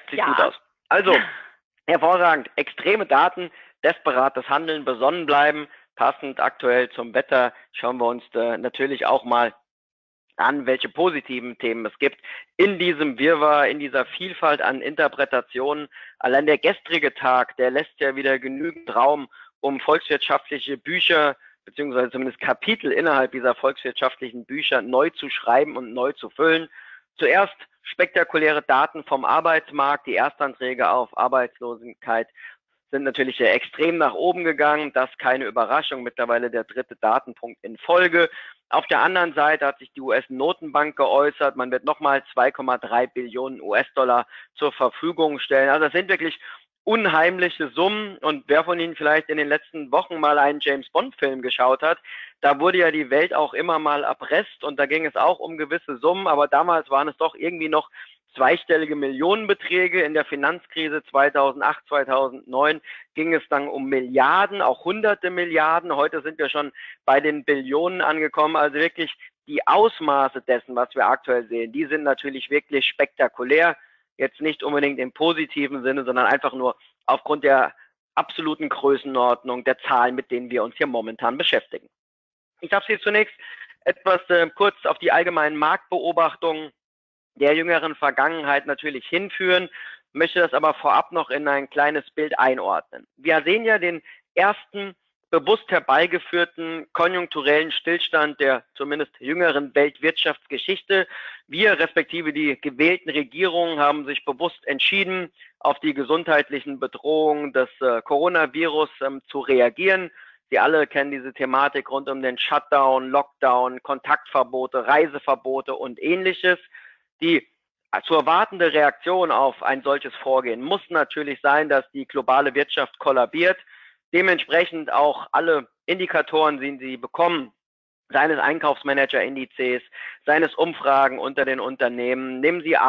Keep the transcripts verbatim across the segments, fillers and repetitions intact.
sieht ja gut aus. Also, hervorragend. Extreme Daten, desperates Handeln, besonnen bleiben. Passend aktuell zum Wetter schauen wir uns äh, natürlich auch mal an, welche positiven Themen es gibt in diesem Wirrwarr, in dieser Vielfalt an Interpretationen. Allein der gestrige Tag, der lässt ja wieder genügend Raum, um volkswirtschaftliche Bücher beziehungsweise zumindest Kapitel innerhalb dieser volkswirtschaftlichen Bücher neu zu schreiben und neu zu füllen. Zuerst spektakuläre Daten vom Arbeitsmarkt. Die Erstanträge auf Arbeitslosigkeit sind natürlich extrem nach oben gegangen. Das ist keine Überraschung. Mittlerweile der dritte Datenpunkt in Folge. Auf der anderen Seite hat sich die U S-Notenbank geäußert. Man wird nochmal zwei Komma drei Billionen U S-Dollar zur Verfügung stellen. Also das sind wirklich unheimliche Summen. Und wer von Ihnen vielleicht in den letzten Wochen mal einen James-Bond-Film geschaut hat, da wurde ja die Welt auch immer mal erpresst und da ging es auch um gewisse Summen. Aber damals waren es doch irgendwie noch zweistellige Millionenbeträge. In der Finanzkrise zweitausendacht, zweitausendneun ging es dann um Milliarden, auch hunderte Milliarden. Heute sind wir schon bei den Billionen angekommen. Also wirklich die Ausmaße dessen, was wir aktuell sehen, die sind natürlich wirklich spektakulär. Jetzt nicht unbedingt im positiven Sinne, sondern einfach nur aufgrund der absoluten Größenordnung der Zahlen, mit denen wir uns hier momentan beschäftigen. Ich darf Sie zunächst etwas äh, kurz auf die allgemeinen Marktbeobachtungen der jüngeren Vergangenheit natürlich hinführen, möchte das aber vorab noch in ein kleines Bild einordnen. Wir sehen ja den ersten bewusst herbeigeführten konjunkturellen Stillstand der zumindest jüngeren Weltwirtschaftsgeschichte. Wir, respektive die gewählten Regierungen, haben sich bewusst entschieden, auf die gesundheitlichen Bedrohungen des äh, Coronavirus ähm, zu reagieren. Sie alle kennen diese Thematik rund um den Shutdown, Lockdown, Kontaktverbote, Reiseverbote und Ähnliches. Die zu erwartende Reaktion auf ein solches Vorgehen muss natürlich sein, dass die globale Wirtschaft kollabiert. Dementsprechend auch alle Indikatoren, die Sie bekommen, seines Einkaufsmanager-Indizes, seines Umfragen unter den Unternehmen, nehmen Sie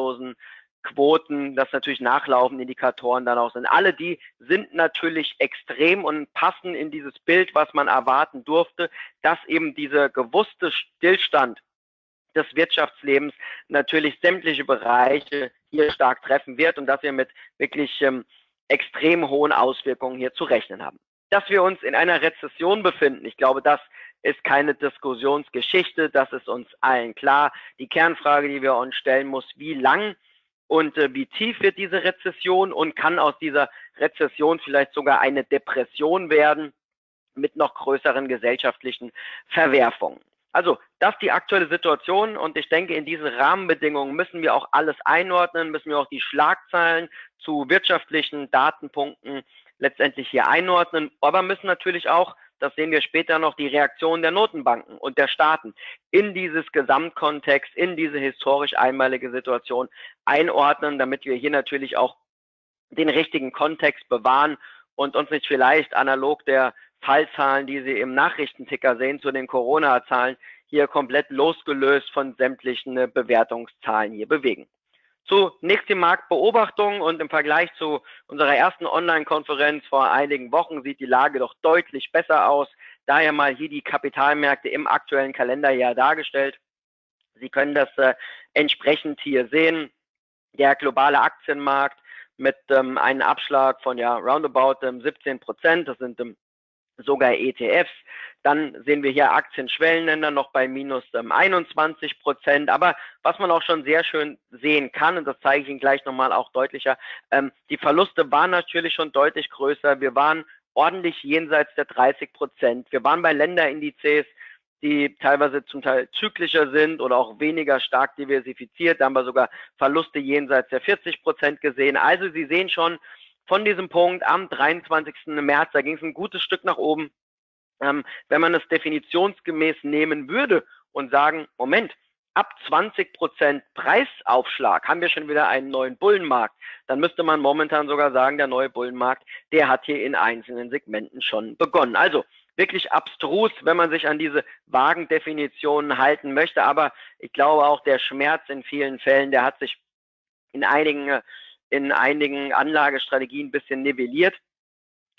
Arbeitslosenquoten, das natürlich nachlaufende Indikatoren dann auch sind. Alle die sind natürlich extrem und passen in dieses Bild, was man erwarten durfte, dass eben dieser gewusste Stillstand des Wirtschaftslebens natürlich sämtliche Bereiche hier stark treffen wird und dass wir mit wirklich ähm, extrem hohen Auswirkungen hier zu rechnen haben. Dass wir uns in einer Rezession befinden, ich glaube, das ist keine Diskussionsgeschichte, das ist uns allen klar. Die Kernfrage, die wir uns stellen muss, wie lang und äh, wie tief wird diese Rezession und kann aus dieser Rezession vielleicht sogar eine Depression werden mit noch größeren gesellschaftlichen Verwerfungen. Also, das ist die aktuelle Situation und ich denke, in diesen Rahmenbedingungen müssen wir auch alles einordnen, müssen wir auch die Schlagzeilen zu wirtschaftlichen Datenpunkten letztendlich hier einordnen, aber müssen natürlich auch, das sehen wir später noch, die Reaktion der Notenbanken und der Staaten in dieses Gesamtkontext, in diese historisch einmalige Situation einordnen, damit wir hier natürlich auch den richtigen Kontext bewahren und uns nicht vielleicht analog der Fallzahlen, die Sie im Nachrichtenticker sehen, zu den Corona-Zahlen, hier komplett losgelöst von sämtlichen Bewertungszahlen hier bewegen. Zunächst die Marktbeobachtung und im Vergleich zu unserer ersten Online-Konferenz vor einigen Wochen sieht die Lage doch deutlich besser aus. Daher mal hier die Kapitalmärkte im aktuellen Kalenderjahr dargestellt. Sie können das äh, entsprechend hier sehen. Der globale Aktienmarkt mit ähm, einem Abschlag von ja roundabout ähm, siebzehn Prozent, das sind ähm, sogar E T Fs. Dann sehen wir hier Aktienschwellenländer noch bei minus ähm, einundzwanzig Prozent. Aber was man auch schon sehr schön sehen kann, und das zeige ich Ihnen gleich nochmal auch deutlicher, ähm, die Verluste waren natürlich schon deutlich größer. Wir waren ordentlich jenseits der dreißig Prozent. Wir waren bei Länderindizes, die teilweise zum Teil zyklischer sind oder auch weniger stark diversifiziert. Da haben wir sogar Verluste jenseits der vierzig Prozent gesehen. Also Sie sehen schon, von diesem Punkt am dreiundzwanzigsten März, da ging es ein gutes Stück nach oben. Ähm, wenn man es definitionsgemäß nehmen würde und sagen, Moment, ab zwanzig Prozent Preisaufschlag haben wir schon wieder einen neuen Bullenmarkt, dann müsste man momentan sogar sagen, der neue Bullenmarkt, der hat hier in einzelnen Segmenten schon begonnen. Also wirklich abstrus, wenn man sich an diese vagen Definitionen halten möchte, aber ich glaube auch, der Schmerz in vielen Fällen, der hat sich in einigen in einigen Anlagestrategien ein bisschen nivelliert.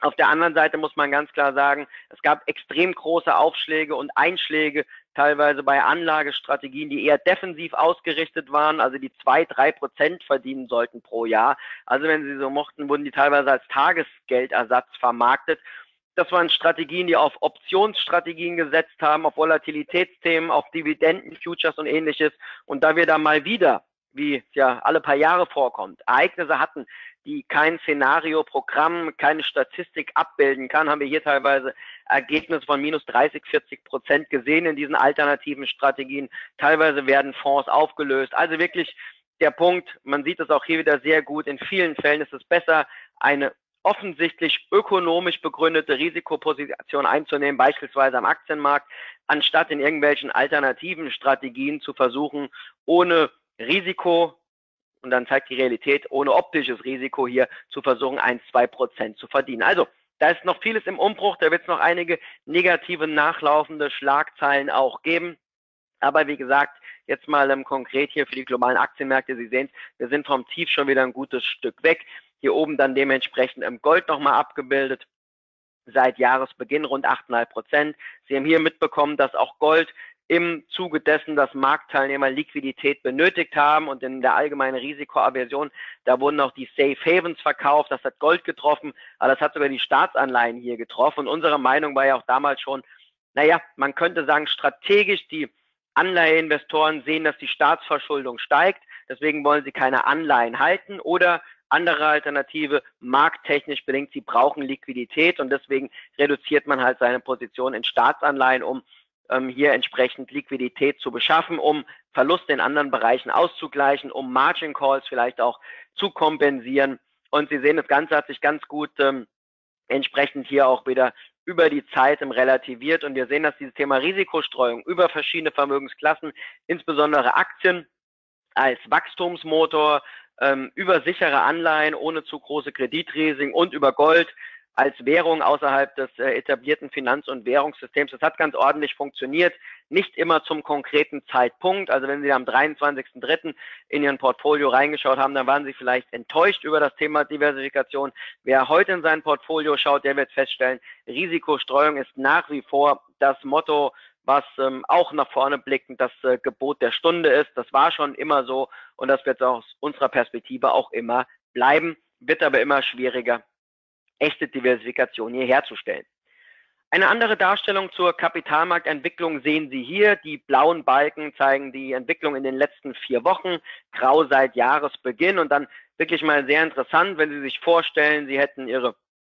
Auf der anderen Seite muss man ganz klar sagen, es gab extrem große Aufschläge und Einschläge, teilweise bei Anlagestrategien, die eher defensiv ausgerichtet waren, also die zwei, drei Prozent verdienen sollten pro Jahr. Also wenn Sie so mochten, wurden die teilweise als Tagesgeldersatz vermarktet. Das waren Strategien, die auf Optionsstrategien gesetzt haben, auf Volatilitätsthemen, auf Dividenden, Futures und ähnliches. Und da wir da mal wieder, wie es ja alle paar Jahre vorkommt, Ereignisse hatten, die kein Szenario, Programm, keine Statistik abbilden kann, haben wir hier teilweise Ergebnisse von minus dreißig, vierzig Prozent gesehen in diesen alternativen Strategien. Teilweise werden Fonds aufgelöst. Also wirklich der Punkt, man sieht es auch hier wieder sehr gut, in vielen Fällen ist es besser, eine offensichtlich ökonomisch begründete Risikoposition einzunehmen, beispielsweise am Aktienmarkt, anstatt in irgendwelchen alternativen Strategien zu versuchen, ohne Risiko, und dann zeigt die Realität, ohne optisches Risiko hier zu versuchen, ein, zwei Prozent zu verdienen. Also, da ist noch vieles im Umbruch, da wird es noch einige negative, nachlaufende Schlagzeilen auch geben. Aber wie gesagt, jetzt mal ähm, konkret hier für die globalen Aktienmärkte, Sie sehen, wir sind vom Tief schon wieder ein gutes Stück weg. Hier oben dann dementsprechend im Gold nochmal abgebildet. Seit Jahresbeginn rund acht Komma fünf Prozent. Sie haben hier mitbekommen, dass auch Gold im Zuge dessen, dass Marktteilnehmer Liquidität benötigt haben und in der allgemeinen Risikoaversion, da wurden auch die Safe Havens verkauft, das hat Gold getroffen, aber das hat sogar die Staatsanleihen hier getroffen. Und unsere Meinung war ja auch damals schon, naja, man könnte sagen, strategisch, die Anleiheinvestoren sehen, dass die Staatsverschuldung steigt, deswegen wollen sie keine Anleihen halten, oder andere Alternative, markttechnisch bedingt, sie brauchen Liquidität und deswegen reduziert man halt seine Position in Staatsanleihen, um ähm, hier entsprechend Liquidität zu beschaffen, um Verluste in anderen Bereichen auszugleichen, um Margin Calls vielleicht auch zu kompensieren. Und Sie sehen, das Ganze hat sich ganz gut ähm, entsprechend hier auch wieder über die Zeit im relativiert. Und wir sehen, dass dieses Thema Risikostreuung über verschiedene Vermögensklassen, insbesondere Aktien, als Wachstumsmotor, ähm, über sichere Anleihen ohne zu große Kreditrisiken und über Gold als Währung außerhalb des äh, etablierten Finanz- und Währungssystems. Das hat ganz ordentlich funktioniert, nicht immer zum konkreten Zeitpunkt. Also wenn Sie am dreiundzwanzigsten dritten in Ihren Portfolio reingeschaut haben, dann waren Sie vielleicht enttäuscht über das Thema Diversifikation. Wer heute in sein Portfolio schaut, der wird feststellen, Risikostreuung ist nach wie vor das Motto, was ähm, auch nach vorne blickend das äh, Gebot der Stunde ist. Das war schon immer so und das wird aus unserer Perspektive auch immer bleiben, wird aber immer schwieriger, echte Diversifikation hier herzustellen. Eine andere Darstellung zur Kapitalmarktentwicklung sehen Sie hier. Die blauen Balken zeigen die Entwicklung in den letzten vier Wochen, grau seit Jahresbeginn und dann wirklich mal sehr interessant, wenn Sie sich vorstellen, Sie hätten Ihre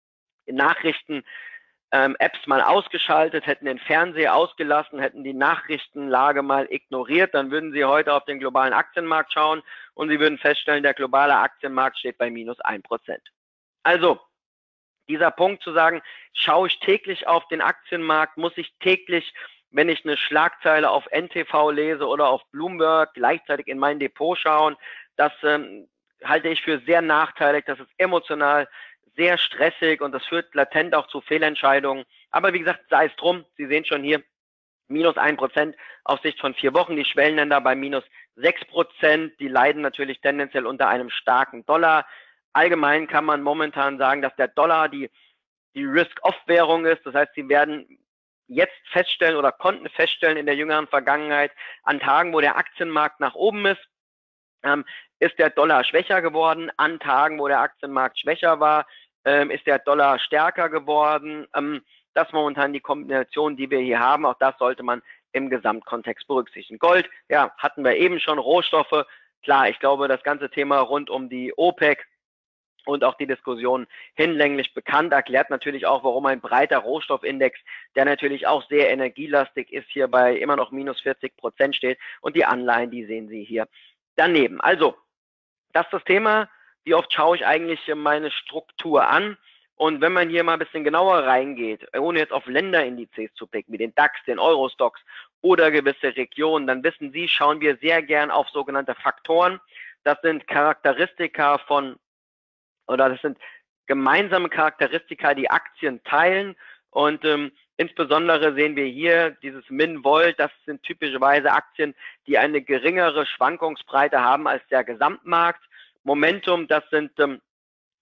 Nachrichten Ähm, Apps mal ausgeschaltet, hätten den Fernseher ausgelassen, hätten die Nachrichtenlage mal ignoriert, dann würden Sie heute auf den globalen Aktienmarkt schauen und Sie würden feststellen, der globale Aktienmarkt steht bei minus ein Prozent. Also, dieser Punkt zu sagen, schaue ich täglich auf den Aktienmarkt, muss ich täglich, wenn ich eine Schlagzeile auf N T V lese oder auf Bloomberg, gleichzeitig in mein Depot schauen, das ähm, halte ich für sehr nachteilig, das ist emotional sehr stressig und das führt latent auch zu Fehlentscheidungen. Aber wie gesagt, sei es drum, Sie sehen schon hier, minus ein Prozent auf Sicht von vier Wochen, die Schwellenländer bei minus sechs Prozent, die leiden natürlich tendenziell unter einem starken Dollar. Allgemein kann man momentan sagen, dass der Dollar die, die Risk-Off-Währung ist, das heißt, Sie werden jetzt feststellen oder konnten feststellen in der jüngeren Vergangenheit, an Tagen, wo der Aktienmarkt nach oben ist, ähm, ist der Dollar schwächer geworden, an Tagen, wo der Aktienmarkt schwächer war, ähm, ist der Dollar stärker geworden. Ähm, das ist momentan die Kombination, die wir hier haben. Auch das sollte man im Gesamtkontext berücksichtigen. Gold, ja, hatten wir eben schon, Rohstoffe. Klar, ich glaube, das ganze Thema rund um die OPEC und auch die Diskussion hinlänglich bekannt, erklärt natürlich auch, warum ein breiter Rohstoffindex, der natürlich auch sehr energielastig ist, hier bei immer noch minus vierzig Prozent steht und die Anleihen, die sehen Sie hier daneben. Also, das ist das Thema. Wie oft schaue ich eigentlich meine Struktur an? Und wenn man hier mal ein bisschen genauer reingeht, ohne jetzt auf Länderindizes zu blicken, wie den DAX, den Eurostoxx oder gewisse Regionen, dann wissen Sie, schauen wir sehr gern auf sogenannte Faktoren. Das sind Charakteristika von, oder das sind gemeinsame Charakteristika, die Aktien teilen. Und ähm, insbesondere sehen wir hier dieses Min-Volt, das sind typischerweise Aktien, die eine geringere Schwankungsbreite haben als der Gesamtmarkt. Momentum, das sind ähm,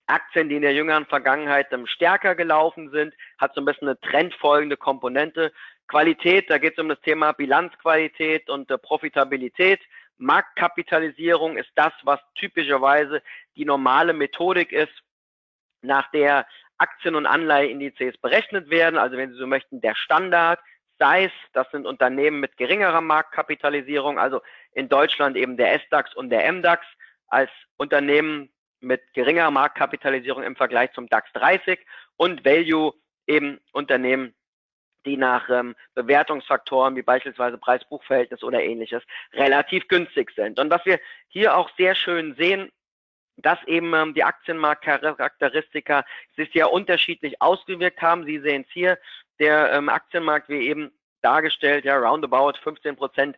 Aktien, die in der jüngeren Vergangenheit ähm, stärker gelaufen sind, hat so ein bisschen eine trendfolgende Komponente. Qualität, da geht es um das Thema Bilanzqualität und äh, Profitabilität. Marktkapitalisierung ist das, was typischerweise die normale Methodik ist, nach der Aktien- und Anleiheindizes berechnet werden. Also wenn Sie so möchten, der Standard. S A I S, das sind Unternehmen mit geringerer Marktkapitalisierung, also in Deutschland eben der S DAX und der M DAX als Unternehmen mit geringerer Marktkapitalisierung im Vergleich zum DAX dreißig und Value eben Unternehmen, die nach ähm, Bewertungsfaktoren wie beispielsweise Preis-Buch-Verhältnis oder ähnliches relativ günstig sind. Und was wir hier auch sehr schön sehen, dass eben ähm, die Aktienmarktcharakteristika sich sehr unterschiedlich ausgewirkt haben. Sie sehen es hier, der ähm, Aktienmarkt wie eben dargestellt, ja, roundabout fünfzehn Prozent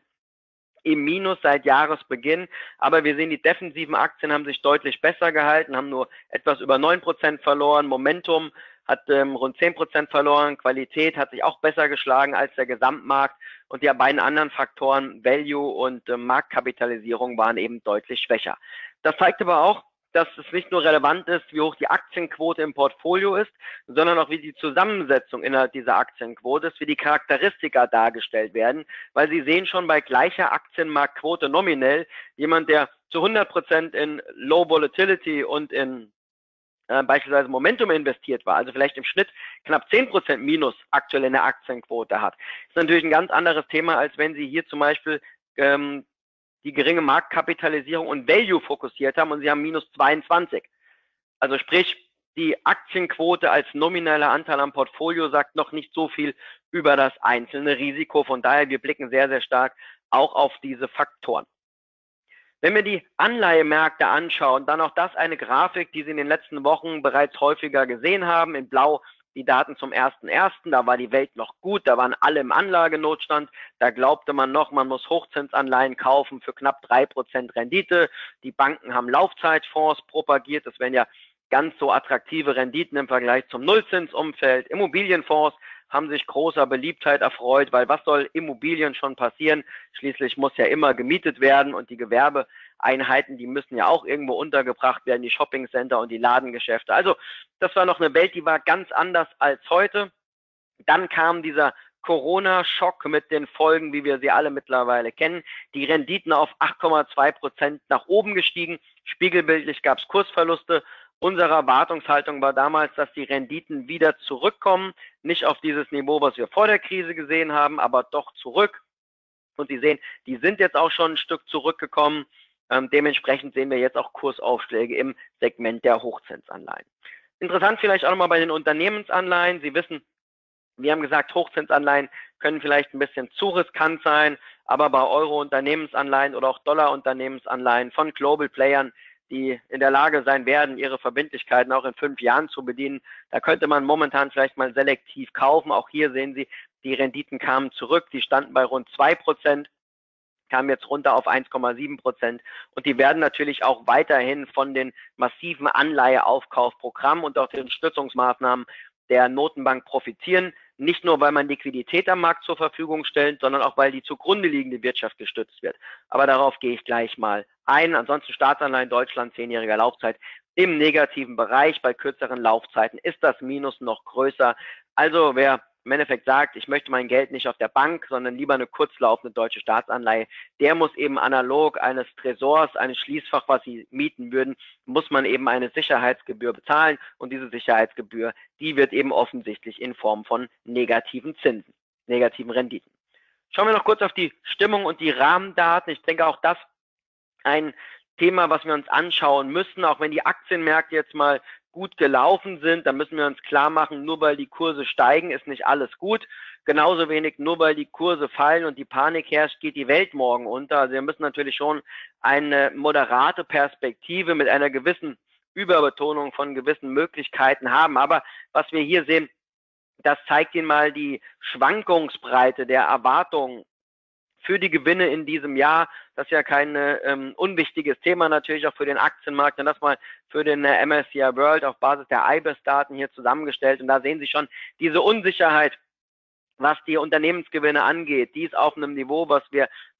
im Minus seit Jahresbeginn, aber wir sehen, die defensiven Aktien haben sich deutlich besser gehalten, haben nur etwas über neun Prozent verloren, Momentum hat ähm, rund zehn Prozent verloren, Qualität hat sich auch besser geschlagen als der Gesamtmarkt und die beiden anderen Faktoren, Value und äh, Marktkapitalisierung, waren eben deutlich schwächer. Das zeigt aber auch, dass es nicht nur relevant ist, wie hoch die Aktienquote im Portfolio ist, sondern auch wie die Zusammensetzung innerhalb dieser Aktienquote ist, wie die Charakteristika dargestellt werden, weil Sie sehen schon bei gleicher Aktienmarktquote nominell, jemand, der zu hundert Prozent in Low Volatility und in äh, beispielsweise Momentum investiert war, also vielleicht im Schnitt knapp zehn Prozent Minus aktuell in der Aktienquote hat, ist natürlich ein ganz anderes Thema, als wenn Sie hier zum Beispiel ähm, die geringe Marktkapitalisierung und Value fokussiert haben und sie haben minus zweiundzwanzig. Also sprich, die Aktienquote als nomineller Anteil am Portfolio sagt noch nicht so viel über das einzelne Risiko. Von daher, wir blicken sehr, sehr stark auch auf diese Faktoren. Wenn wir die Anleihemärkte anschauen, dann auch das eine Grafik, die Sie in den letzten Wochen bereits häufiger gesehen haben. In Blau die Daten zum ersten ersten Da war die Welt noch gut, da waren alle im Anlagenotstand, da glaubte man noch, man muss Hochzinsanleihen kaufen für knapp drei Prozent Rendite. Die Banken haben Laufzeitfonds propagiert, das wären ja ganz so attraktive Renditen im Vergleich zum Nullzinsumfeld. Immobilienfonds haben sich großer Beliebtheit erfreut, weil was soll Immobilien schon passieren? Schließlich muss ja immer gemietet werden und die Gewerbeeinheiten, die müssen ja auch irgendwo untergebracht werden, die Shoppingcenter und die Ladengeschäfte. Also das war noch eine Welt, die war ganz anders als heute. Dann kam dieser Corona-Schock mit den Folgen, wie wir sie alle mittlerweile kennen. Die Renditen auf acht Komma zwei Prozent nach oben gestiegen. Spiegelbildlich gab es Kursverluste. Unsere Erwartungshaltung war damals, dass die Renditen wieder zurückkommen. Nicht auf dieses Niveau, was wir vor der Krise gesehen haben, aber doch zurück. Und Sie sehen, die sind jetzt auch schon ein Stück zurückgekommen. Ähm, dementsprechend sehen wir jetzt auch Kursaufschläge im Segment der Hochzinsanleihen. Interessant vielleicht auch nochmal bei den Unternehmensanleihen. Sie wissen, wir haben gesagt, Hochzinsanleihen können vielleicht ein bisschen zu riskant sein, aber bei Euro-Unternehmensanleihen oder auch Dollar-Unternehmensanleihen von Global Playern, die in der Lage sein werden, ihre Verbindlichkeiten auch in fünf Jahren zu bedienen, da könnte man momentan vielleicht mal selektiv kaufen. Auch hier sehen Sie, die Renditen kamen zurück, die standen bei rund zwei Prozent, kamen jetzt runter auf eins Komma sieben Prozent und die werden natürlich auch weiterhin von den massiven Anleiheaufkaufprogrammen und auch den Stützungsmaßnahmen der Notenbank profitieren, nicht nur, weil man Liquidität am Markt zur Verfügung stellt, sondern auch, weil die zugrunde liegende Wirtschaft gestützt wird. Aber darauf gehe ich gleich mal ein. Ansonsten Staatsanleihen Deutschland, zehnjähriger Laufzeit im negativen Bereich. Bei kürzeren Laufzeiten ist das Minus noch größer. Also wer im Endeffekt sagt, ich möchte mein Geld nicht auf der Bank, sondern lieber eine kurzlaufende deutsche Staatsanleihe, der muss eben analog eines Tresors, eines Schließfach, was Sie mieten würden, muss man eben eine Sicherheitsgebühr bezahlen und diese Sicherheitsgebühr, die wird eben offensichtlich in Form von negativen Zinsen, negativen Renditen. Schauen wir noch kurz auf die Stimmung und die Rahmendaten. Ich denke auch das ein Thema, was wir uns anschauen müssen, auch wenn die Aktienmärkte jetzt mal gut gelaufen sind, dann müssen wir uns klar machen, nur weil die Kurse steigen, ist nicht alles gut. Genauso wenig, nur weil die Kurse fallen und die Panik herrscht, geht die Welt morgen unter. Also wir müssen natürlich schon eine moderate Perspektive mit einer gewissen Überbetonung von gewissen Möglichkeiten haben. Aber was wir hier sehen, das zeigt Ihnen mal die Schwankungsbreite der Erwartungen für die Gewinne in diesem Jahr. Das ist ja kein ähm, unwichtiges Thema natürlich auch für den Aktienmarkt und das mal für den äh, M S C I World auf Basis der I B E S-Daten hier zusammengestellt. Und da sehen Sie schon diese Unsicherheit, was die Unternehmensgewinne angeht. Die ist auf einem Niveau, was wir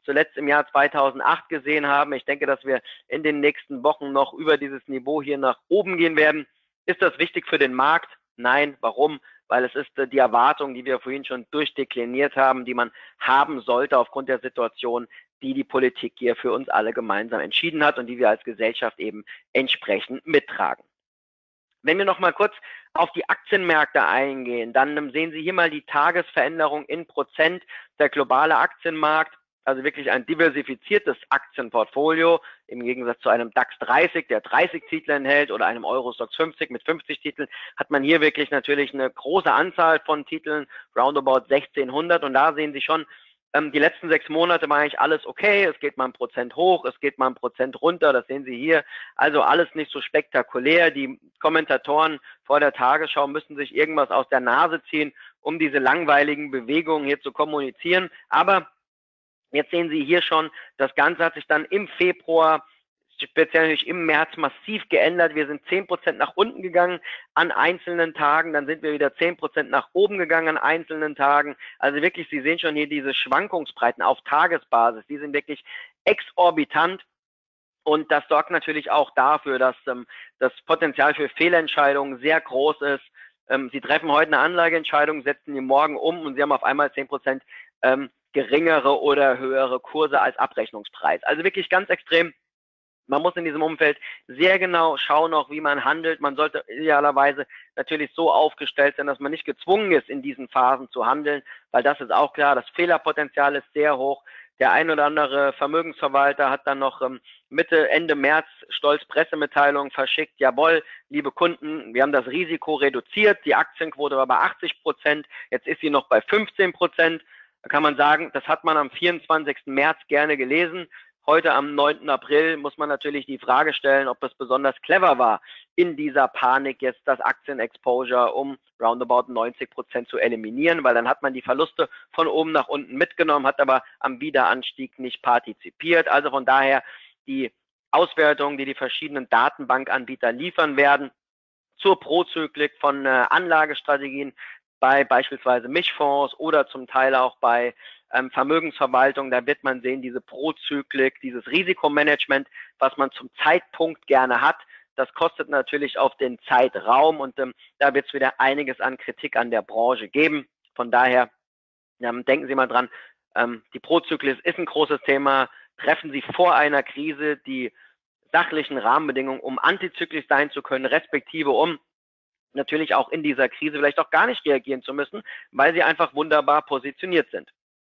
zuletzt im Jahr zweitausendacht gesehen haben. Ich denke, dass wir in den nächsten Wochen noch über dieses Niveau hier nach oben gehen werden. Ist das wichtig für den Markt? Nein. Warum? Weil es ist die Erwartung, die wir vorhin schon durchdekliniert haben, die man haben sollte aufgrund der Situation, die die Politik hier für uns alle gemeinsam entschieden hat und die wir als Gesellschaft eben entsprechend mittragen. Wenn wir noch mal kurz auf die Aktienmärkte eingehen, dann sehen Sie hier mal die Tagesveränderung in Prozent. Der globale Aktienmarkt, also wirklich ein diversifiziertes Aktienportfolio, im Gegensatz zu einem DAX dreißig, der dreißig Titel enthält, oder einem Eurostoxx fünfzig mit fünfzig Titeln, hat man hier wirklich natürlich eine große Anzahl von Titeln, roundabout sechzehnhundert, und da sehen Sie schon, die letzten sechs Monate war eigentlich alles okay, es geht mal ein Prozent hoch, es geht mal ein Prozent runter, das sehen Sie hier, also alles nicht so spektakulär. Die Kommentatoren vor der Tagesschau müssen sich irgendwas aus der Nase ziehen, um diese langweiligen Bewegungen hier zu kommunizieren, aber jetzt sehen Sie hier schon, das Ganze hat sich dann im Februar, speziell natürlich im März, massiv geändert. Wir sind zehn Prozent nach unten gegangen an einzelnen Tagen, dann sind wir wieder zehn Prozent nach oben gegangen an einzelnen Tagen. Also wirklich, Sie sehen schon hier diese Schwankungsbreiten auf Tagesbasis, die sind wirklich exorbitant. Und das sorgt natürlich auch dafür, dass ähm, das Potenzial für Fehlentscheidungen sehr groß ist. Ähm, Sie treffen heute eine Anlageentscheidung, setzen die morgen um und Sie haben auf einmal zehn Prozent ähm, geringere oder höhere Kurse als Abrechnungspreis. Also wirklich ganz extrem. Man muss in diesem Umfeld sehr genau schauen, auch wie man handelt. Man sollte idealerweise natürlich so aufgestellt sein, dass man nicht gezwungen ist, in diesen Phasen zu handeln, weil das ist auch klar, das Fehlerpotenzial ist sehr hoch. Der ein oder andere Vermögensverwalter hat dann noch ähm, Mitte, Ende März stolz Pressemitteilungen verschickt. Jawohl, liebe Kunden, wir haben das Risiko reduziert. Die Aktienquote war bei achtzig Prozent, jetzt ist sie noch bei fünfzehn Prozent. Da kann man sagen, das hat man am vierundzwanzigsten März gerne gelesen. Heute am neunten April muss man natürlich die Frage stellen, ob es besonders clever war, in dieser Panik jetzt das Aktienexposure um roundabout neunzig Prozent zu eliminieren, weil dann hat man die Verluste von oben nach unten mitgenommen, hat aber am Wiederanstieg nicht partizipiert. Also von daher die Auswertung, die die verschiedenen Datenbankanbieter liefern werden zur Prozyklik von äh, Anlagestrategien bei beispielsweise Mischfonds oder zum Teil auch bei ähm, Vermögensverwaltung, da wird man sehen, diese Prozyklik, dieses Risikomanagement, was man zum Zeitpunkt gerne hat, das kostet natürlich auf den Zeitraum, und ähm, da wird es wieder einiges an Kritik an der Branche geben. Von daher ähm, denken Sie mal dran, ähm, die Prozyklis ist ein großes Thema. Treffen Sie vor einer Krise die sachlichen Rahmenbedingungen, um antizyklisch sein zu können, respektive um natürlich auch in dieser Krise vielleicht auch gar nicht reagieren zu müssen, weil sie einfach wunderbar positioniert sind.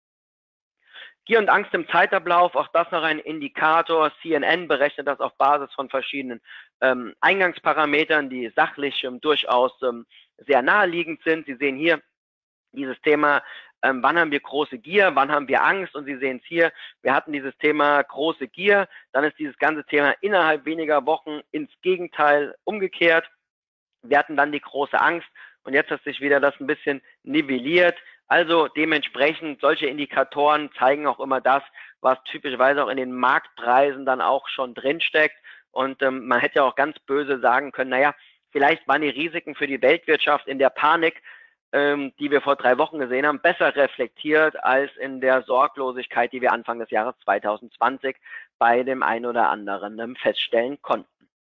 Gier und Angst im Zeitablauf, auch das noch ein Indikator. C N N berechnet das auf Basis von verschiedenen ähm, Eingangsparametern, die sachlich ähm, durchaus ähm, sehr naheliegend sind. Sie sehen hier dieses Thema, ähm, wann haben wir große Gier, wann haben wir Angst, und Sie sehen es hier, wir hatten dieses Thema große Gier, dann ist dieses ganze Thema innerhalb weniger Wochen ins Gegenteil umgekehrt. Wir hatten dann die große Angst und jetzt hat sich wieder das ein bisschen nivelliert. Also dementsprechend, solche Indikatoren zeigen auch immer das, was typischerweise auch in den Marktpreisen dann auch schon drinsteckt. Und ähm, man hätte auch ganz böse sagen können, naja, vielleicht waren die Risiken für die Weltwirtschaft in der Panik, ähm, die wir vor drei Wochen gesehen haben, besser reflektiert als in der Sorglosigkeit, die wir Anfang des Jahres zweitausendzwanzig bei dem einen oder anderen ähm, feststellen konnten.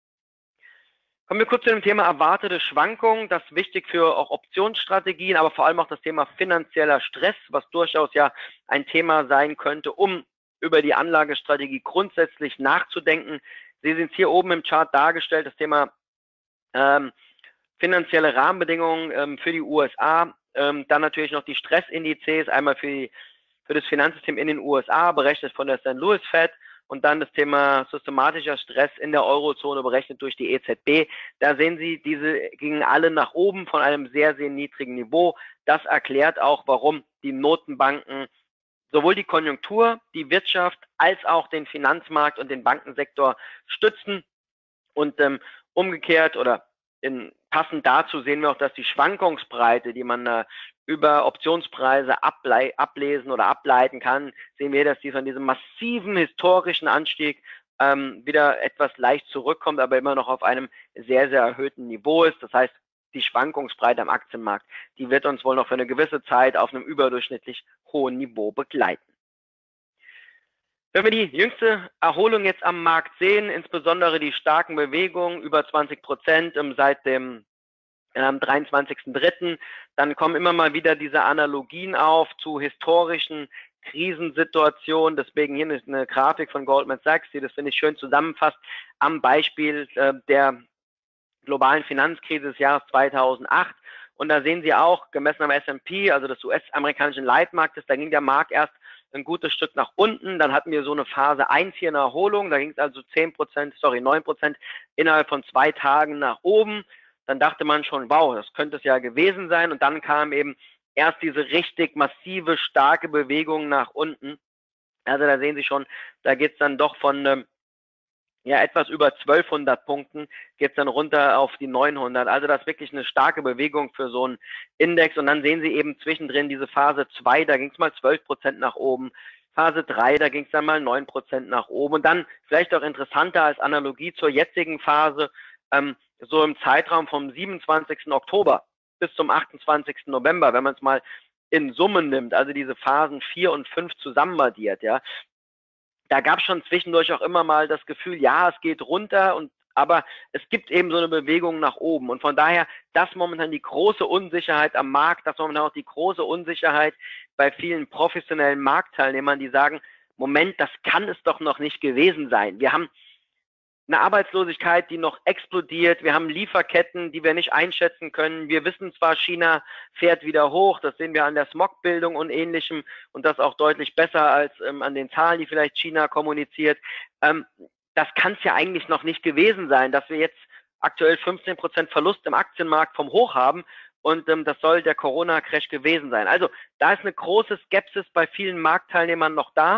Kommen wir kurz zu dem Thema erwartete Schwankungen. Das ist wichtig für auch Optionsstrategien, aber vor allem auch das Thema finanzieller Stress, was durchaus ja ein Thema sein könnte, um über die Anlagestrategie grundsätzlich nachzudenken. Sie sehen es hier oben im Chart dargestellt, das Thema ähm, finanzielle Rahmenbedingungen ähm, für die U S A. Ähm, dann natürlich noch die Stressindizes, einmal für, die, für das Finanzsystem in den U S A, berechnet von der Saint Louis Fed. Und dann das Thema systematischer Stress in der Eurozone, berechnet durch die E Z B. Da sehen Sie, diese gingen alle nach oben von einem sehr, sehr niedrigen Niveau. Das erklärt auch, warum die Notenbanken sowohl die Konjunktur, die Wirtschaft als auch den Finanzmarkt und den Bankensektor stützen. Und ähm, umgekehrt oder in, passend dazu sehen wir auch, dass die Schwankungsbreite, die man äh, über Optionspreise able ablesen oder ableiten kann, sehen wir, dass die von diesem massiven historischen Anstieg ähm, wieder etwas leicht zurückkommt, aber immer noch auf einem sehr, sehr erhöhten Niveau ist. Das heißt, die Schwankungsbreite am Aktienmarkt, die wird uns wohl noch für eine gewisse Zeit auf einem überdurchschnittlich hohen Niveau begleiten. Wenn wir die jüngste Erholung jetzt am Markt sehen, insbesondere die starken Bewegungen über zwanzig Prozent seit dem am dreiundzwanzigsten dritten, dann kommen immer mal wieder diese Analogien auf zu historischen Krisensituationen. Deswegen hier ist eine Grafik von Goldman Sachs, die das, finde ich, schön zusammenfasst, am Beispiel äh, der globalen Finanzkrise des Jahres zweitausendacht. Und da sehen Sie auch, gemessen am S und P, also des U S-amerikanischen Leitmarktes, da ging der Markt erst ein gutes Stück nach unten. Dann hatten wir so eine Phase eins hier in Erholung. Da ging es also zehn Prozent, sorry, neun Prozent innerhalb von zwei Tagen nach oben. Dann dachte man schon, wow, das könnte es ja gewesen sein. Und dann kam eben erst diese richtig massive, starke Bewegung nach unten. Also da sehen Sie schon, da geht es dann doch von ähm, ja, etwas über zwölfhundert Punkten, geht es dann runter auf die neunhundert. Also das ist wirklich eine starke Bewegung für so einen Index. Und dann sehen Sie eben zwischendrin diese Phase zwei, da ging es mal zwölf Prozent nach oben. Phase drei, da ging es dann mal neun Prozent nach oben. Und dann vielleicht auch interessanter als Analogie zur jetzigen Phase, ähm, so im Zeitraum vom siebenundzwanzigsten Oktober bis zum achtundzwanzigsten November, wenn man es mal in Summen nimmt, also diese Phasen vier und fünf zusammenaddiert, ja, da gab es schon zwischendurch auch immer mal das Gefühl, ja, es geht runter, und aber es gibt eben so eine Bewegung nach oben. Und von daher, das momentan die große Unsicherheit am Markt, das momentan auch die große Unsicherheit bei vielen professionellen Marktteilnehmern, die sagen, Moment, das kann es doch noch nicht gewesen sein. Wir haben eine Arbeitslosigkeit, die noch explodiert. Wir haben Lieferketten, die wir nicht einschätzen können. Wir wissen zwar, China fährt wieder hoch. Das sehen wir an der Smogbildung und Ähnlichem. Und das auch deutlich besser als ähm, an den Zahlen, die vielleicht China kommuniziert. Ähm, das kann es ja eigentlich noch nicht gewesen sein, dass wir jetzt aktuell fünfzehn Prozent Verlust im Aktienmarkt vom Hoch haben. Und ähm, das soll der Corona-Crash gewesen sein. Also da ist eine große Skepsis bei vielen Marktteilnehmern noch da.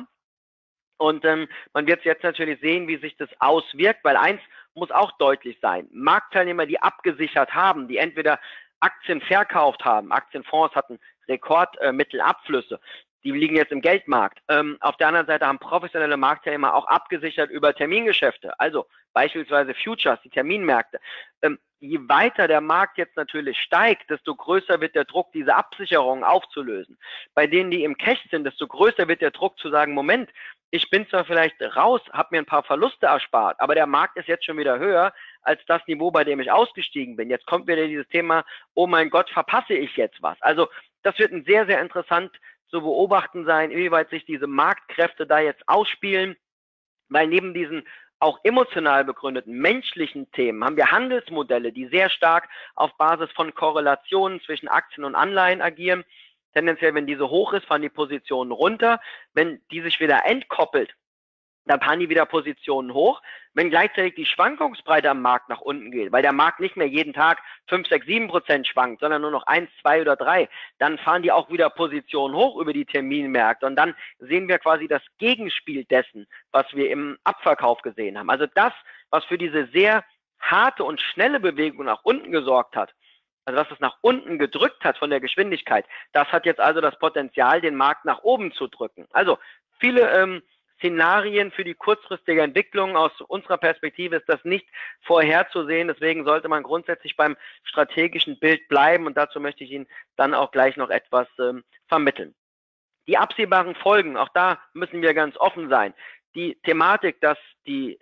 Und ähm, man wird jetzt natürlich sehen, wie sich das auswirkt, weil eins muss auch deutlich sein. Marktteilnehmer, die abgesichert haben, die entweder Aktien verkauft haben, Aktienfonds hatten Rekordmittelabflüsse, äh, die liegen jetzt im Geldmarkt. Ähm, auf der anderen Seite haben professionelle Marktteilnehmer auch abgesichert über Termingeschäfte, also beispielsweise Futures, die Terminmärkte. Ähm, je weiter der Markt jetzt natürlich steigt, desto größer wird der Druck, diese Absicherungen aufzulösen. Bei denen, die im Cash sind, desto größer wird der Druck zu sagen, Moment, ich bin zwar vielleicht raus, habe mir ein paar Verluste erspart, aber der Markt ist jetzt schon wieder höher als das Niveau, bei dem ich ausgestiegen bin. Jetzt kommt wieder dieses Thema, oh mein Gott, verpasse ich jetzt was? Also das wird ein sehr, sehr interessant zu beobachten sein, inwieweit sich diese Marktkräfte da jetzt ausspielen, weil neben diesen auch emotional begründeten menschlichen Themen haben wir Handelsmodelle, die sehr stark auf Basis von Korrelationen zwischen Aktien und Anleihen agieren. Tendenziell, wenn diese hoch ist, fahren die Positionen runter. Wenn die sich wieder entkoppelt, dann fahren die wieder Positionen hoch. Wenn gleichzeitig die Schwankungsbreite am Markt nach unten geht, weil der Markt nicht mehr jeden Tag fünf, sechs, sieben Prozent schwankt, sondern nur noch eins, zwei oder drei, dann fahren die auch wieder Positionen hoch über die Terminmärkte. Und dann sehen wir quasi das Gegenspiel dessen, was wir im Abverkauf gesehen haben. Also das, was für diese sehr harte und schnelle Bewegung nach unten gesorgt hat, also was es nach unten gedrückt hat von der Geschwindigkeit, das hat jetzt also das Potenzial, den Markt nach oben zu drücken. Also viele ähm, Szenarien für die kurzfristige Entwicklung. Aus unserer Perspektive ist das nicht vorherzusehen. Deswegen sollte man grundsätzlich beim strategischen Bild bleiben. Und dazu möchte ich Ihnen dann auch gleich noch etwas ähm, vermitteln. Die absehbaren Folgen, auch da müssen wir ganz offen sein. Die Thematik, dass die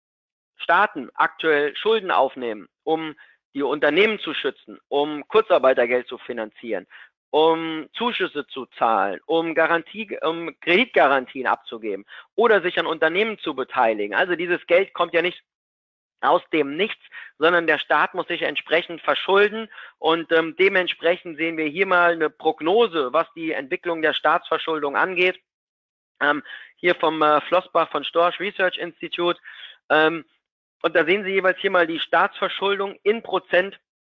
Staaten aktuell Schulden aufnehmen, um die Unternehmen zu schützen, um Kurzarbeitergeld zu finanzieren, um Zuschüsse zu zahlen, um Garantie, um Kreditgarantien abzugeben oder sich an Unternehmen zu beteiligen. Also dieses Geld kommt ja nicht aus dem Nichts, sondern der Staat muss sich entsprechend verschulden, und ähm, dementsprechend sehen wir hier mal eine Prognose, was die Entwicklung der Staatsverschuldung angeht. Ähm, hier vom äh, Flossbach von Storch Research Institute. Ähm, Und da sehen Sie jeweils hier mal die Staatsverschuldung in Prozent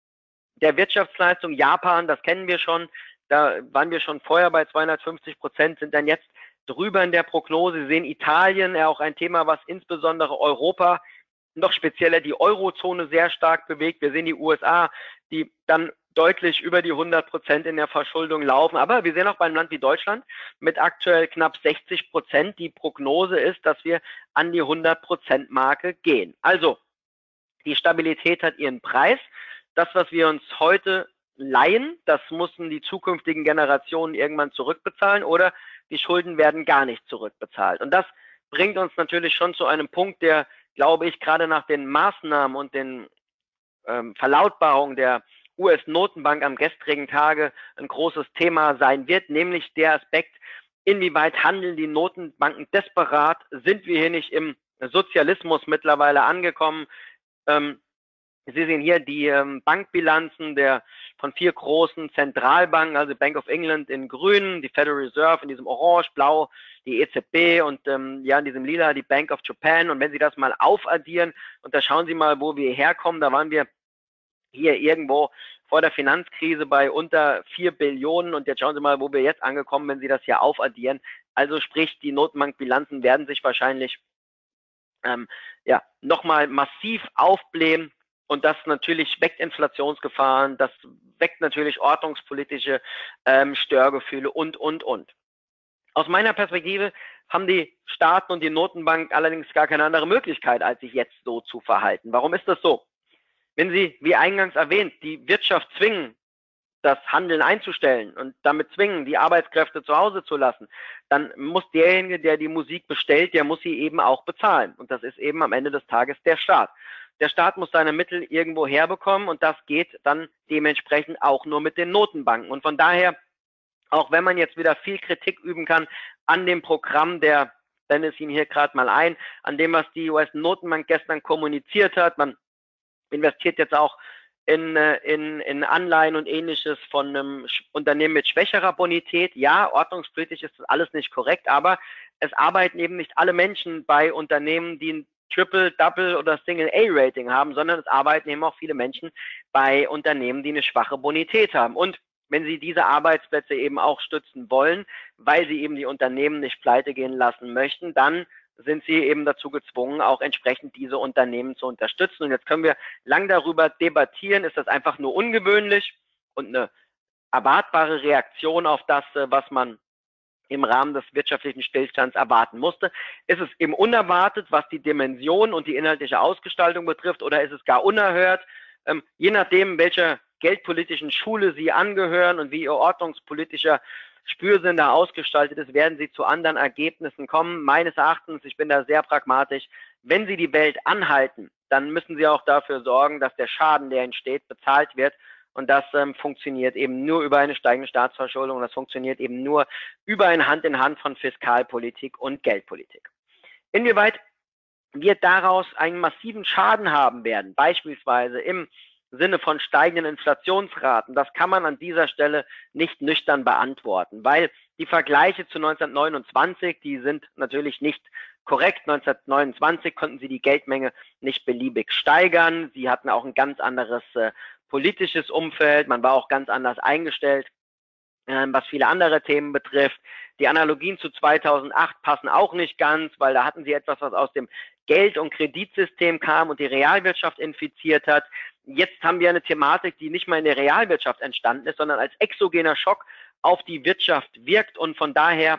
der Wirtschaftsleistung. Japan, das kennen wir schon, da waren wir schon vorher bei zweihundertfünfzig Prozent, sind dann jetzt drüber in der Prognose. Sie sehen Italien, ja auch ein Thema, was insbesondere Europa, noch spezieller die Eurozone sehr stark bewegt. Wir sehen die U S A, die dann deutlich über die hundert Prozent in der Verschuldung laufen. Aber wir sehen auch bei einem Land wie Deutschland mit aktuell knapp sechzig Prozent. Die Prognose ist, dass wir an die hundert Prozent Marke gehen. Also, die Stabilität hat ihren Preis. Das, was wir uns heute leihen, das müssen die zukünftigen Generationen irgendwann zurückbezahlen, oder die Schulden werden gar nicht zurückbezahlt. Und das bringt uns natürlich schon zu einem Punkt, der, glaube ich, gerade nach den Maßnahmen und den ähm, Verlautbarungen der U S-Notenbank am gestrigen Tage ein großes Thema sein wird, nämlich der Aspekt, inwieweit handeln die Notenbanken desperat? Sind wir hier nicht im Sozialismus mittlerweile angekommen? Ähm, Sie sehen hier die ähm, Bankbilanzen der von vier großen Zentralbanken, also Bank of England in grün, die Federal Reserve in diesem orange, blau, die E Z B und ähm, ja in diesem lila die Bank of Japan. Und wenn Sie das mal aufaddieren und da schauen Sie mal, wo wir herkommen, da waren wir hier irgendwo vor der Finanzkrise bei unter vier Billionen und jetzt schauen Sie mal, wo wir jetzt angekommen, wenn Sie das hier aufaddieren. Also sprich, die Notenbankbilanzen werden sich wahrscheinlich ähm, ja nochmal massiv aufblähen. Und das natürlich weckt Inflationsgefahren, das weckt natürlich ordnungspolitische ähm, Störgefühle und, und, und. Aus meiner Perspektive haben die Staaten und die Notenbank allerdings gar keine andere Möglichkeit, als sich jetzt so zu verhalten. Warum ist das so? Wenn Sie, wie eingangs erwähnt, die Wirtschaft zwingen, das Handeln einzustellen und damit zwingen, die Arbeitskräfte zu Hause zu lassen, dann muss derjenige, der die Musik bestellt, der muss sie eben auch bezahlen. Und das ist eben am Ende des Tages der Staat. Der Staat muss seine Mittel irgendwo herbekommen und das geht dann dementsprechend auch nur mit den Notenbanken. Und von daher, auch wenn man jetzt wieder viel Kritik üben kann an dem Programm, der blende es Ihnen hier gerade mal ein, an dem, was die U S-Notenbank gestern kommuniziert hat, man investiert jetzt auch in, in, in Anleihen und ähnliches von einem Unternehmen mit schwächerer Bonität. Ja, ordnungspolitisch ist das alles nicht korrekt, aber es arbeiten eben nicht alle Menschen bei Unternehmen, die ein Triple, Double oder Single A-Rating haben, sondern es arbeiten eben auch viele Menschen bei Unternehmen, die eine schwache Bonität haben. Und wenn Sie diese Arbeitsplätze eben auch stützen wollen, weil Sie eben die Unternehmen nicht pleite gehen lassen möchten, dann sind Sie eben dazu gezwungen, auch entsprechend diese Unternehmen zu unterstützen. Und jetzt können wir lang darüber debattieren, ist das einfach nur ungewöhnlich und eine erwartbare Reaktion auf das, was man im Rahmen des wirtschaftlichen Stillstands erwarten musste. Ist es eben unerwartet, was die Dimension und die inhaltliche Ausgestaltung betrifft, oder ist es gar unerhört? Ähm, je nachdem, welcher geldpolitischen Schule Sie angehören und wie Ihr ordnungspolitischer Spürsinn da ausgestaltet ist, werden Sie zu anderen Ergebnissen kommen. Meines Erachtens, ich bin da sehr pragmatisch, wenn Sie die Welt anhalten, dann müssen Sie auch dafür sorgen, dass der Schaden, der entsteht, bezahlt wird. Und das ähm, funktioniert eben nur über eine steigende Staatsverschuldung. Das funktioniert eben nur über ein Hand in Hand von Fiskalpolitik und Geldpolitik. Inwieweit wir daraus einen massiven Schaden haben werden, beispielsweise im Sinne von steigenden Inflationsraten, das kann man an dieser Stelle nicht nüchtern beantworten, weil die Vergleiche zu neunzehnhundertneunundzwanzig, die sind natürlich nicht korrekt. neunzehnhundertneunundzwanzig konnten sie die Geldmenge nicht beliebig steigern. Sie hatten auch ein ganz anderes äh, politisches Umfeld. Man war auch ganz anders eingestellt, äh, was viele andere Themen betrifft. Die Analogien zu zweitausendacht passen auch nicht ganz, weil da hatten sie etwas, was aus dem Geld- und Kreditsystem kam und die Realwirtschaft infiziert hat. Jetzt haben wir eine Thematik, die nicht mal in der Realwirtschaft entstanden ist, sondern als exogener Schock auf die Wirtschaft wirkt. Und von daher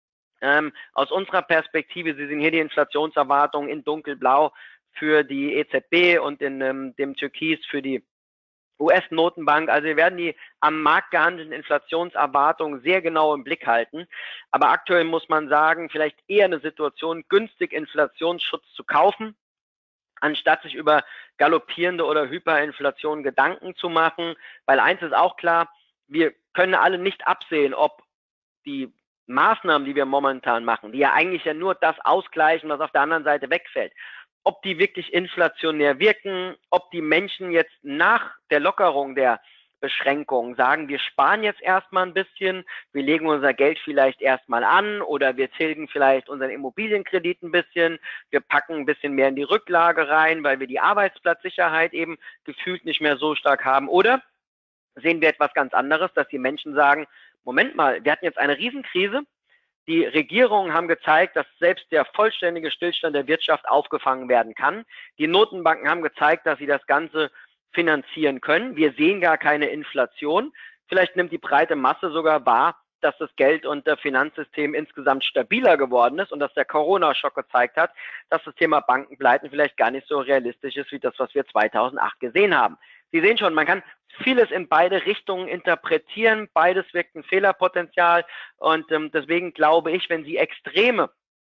ähm, aus unserer Perspektive, Sie sehen hier die Inflationserwartungen in dunkelblau für die E Z B und in ähm, dem Türkis für die U S-Notenbank. Also wir werden die am Markt gehandelten Inflationserwartungen sehr genau im Blick halten. Aber aktuell muss man sagen, vielleicht eher eine Situation, günstig Inflationsschutz zu kaufen, anstatt sich über galoppierende oder Hyperinflation Gedanken zu machen. Weil eins ist auch klar, wir können alle nicht absehen, ob die Maßnahmen, die wir momentan machen, die ja eigentlich ja nur das ausgleichen, was auf der anderen Seite wegfällt, ob die wirklich inflationär wirken, ob die Menschen jetzt nach der Lockerung der Beschränkungen sagen, wir sparen jetzt erstmal ein bisschen, wir legen unser Geld vielleicht erstmal an oder wir tilgen vielleicht unseren Immobilienkredit ein bisschen, wir packen ein bisschen mehr in die Rücklage rein, weil wir die Arbeitsplatzsicherheit eben gefühlt nicht mehr so stark haben. Oder sehen wir etwas ganz anderes, dass die Menschen sagen, Moment mal, wir hatten jetzt eine Riesenkrise, die Regierungen haben gezeigt, dass selbst der vollständige Stillstand der Wirtschaft aufgefangen werden kann. Die Notenbanken haben gezeigt, dass sie das Ganze finanzieren können. Wir sehen gar keine Inflation. Vielleicht nimmt die breite Masse sogar wahr, dass das Geld- und das Finanzsystem insgesamt stabiler geworden ist und dass der Corona-Schock gezeigt hat, dass das Thema Bankenpleiten vielleicht gar nicht so realistisch ist wie das, was wir zweitausendacht gesehen haben. Sie sehen schon, man kann vieles in beide Richtungen interpretieren. Beides wirkt ein Fehlerpotenzial und ähm, deswegen glaube ich, wenn Sie Extreme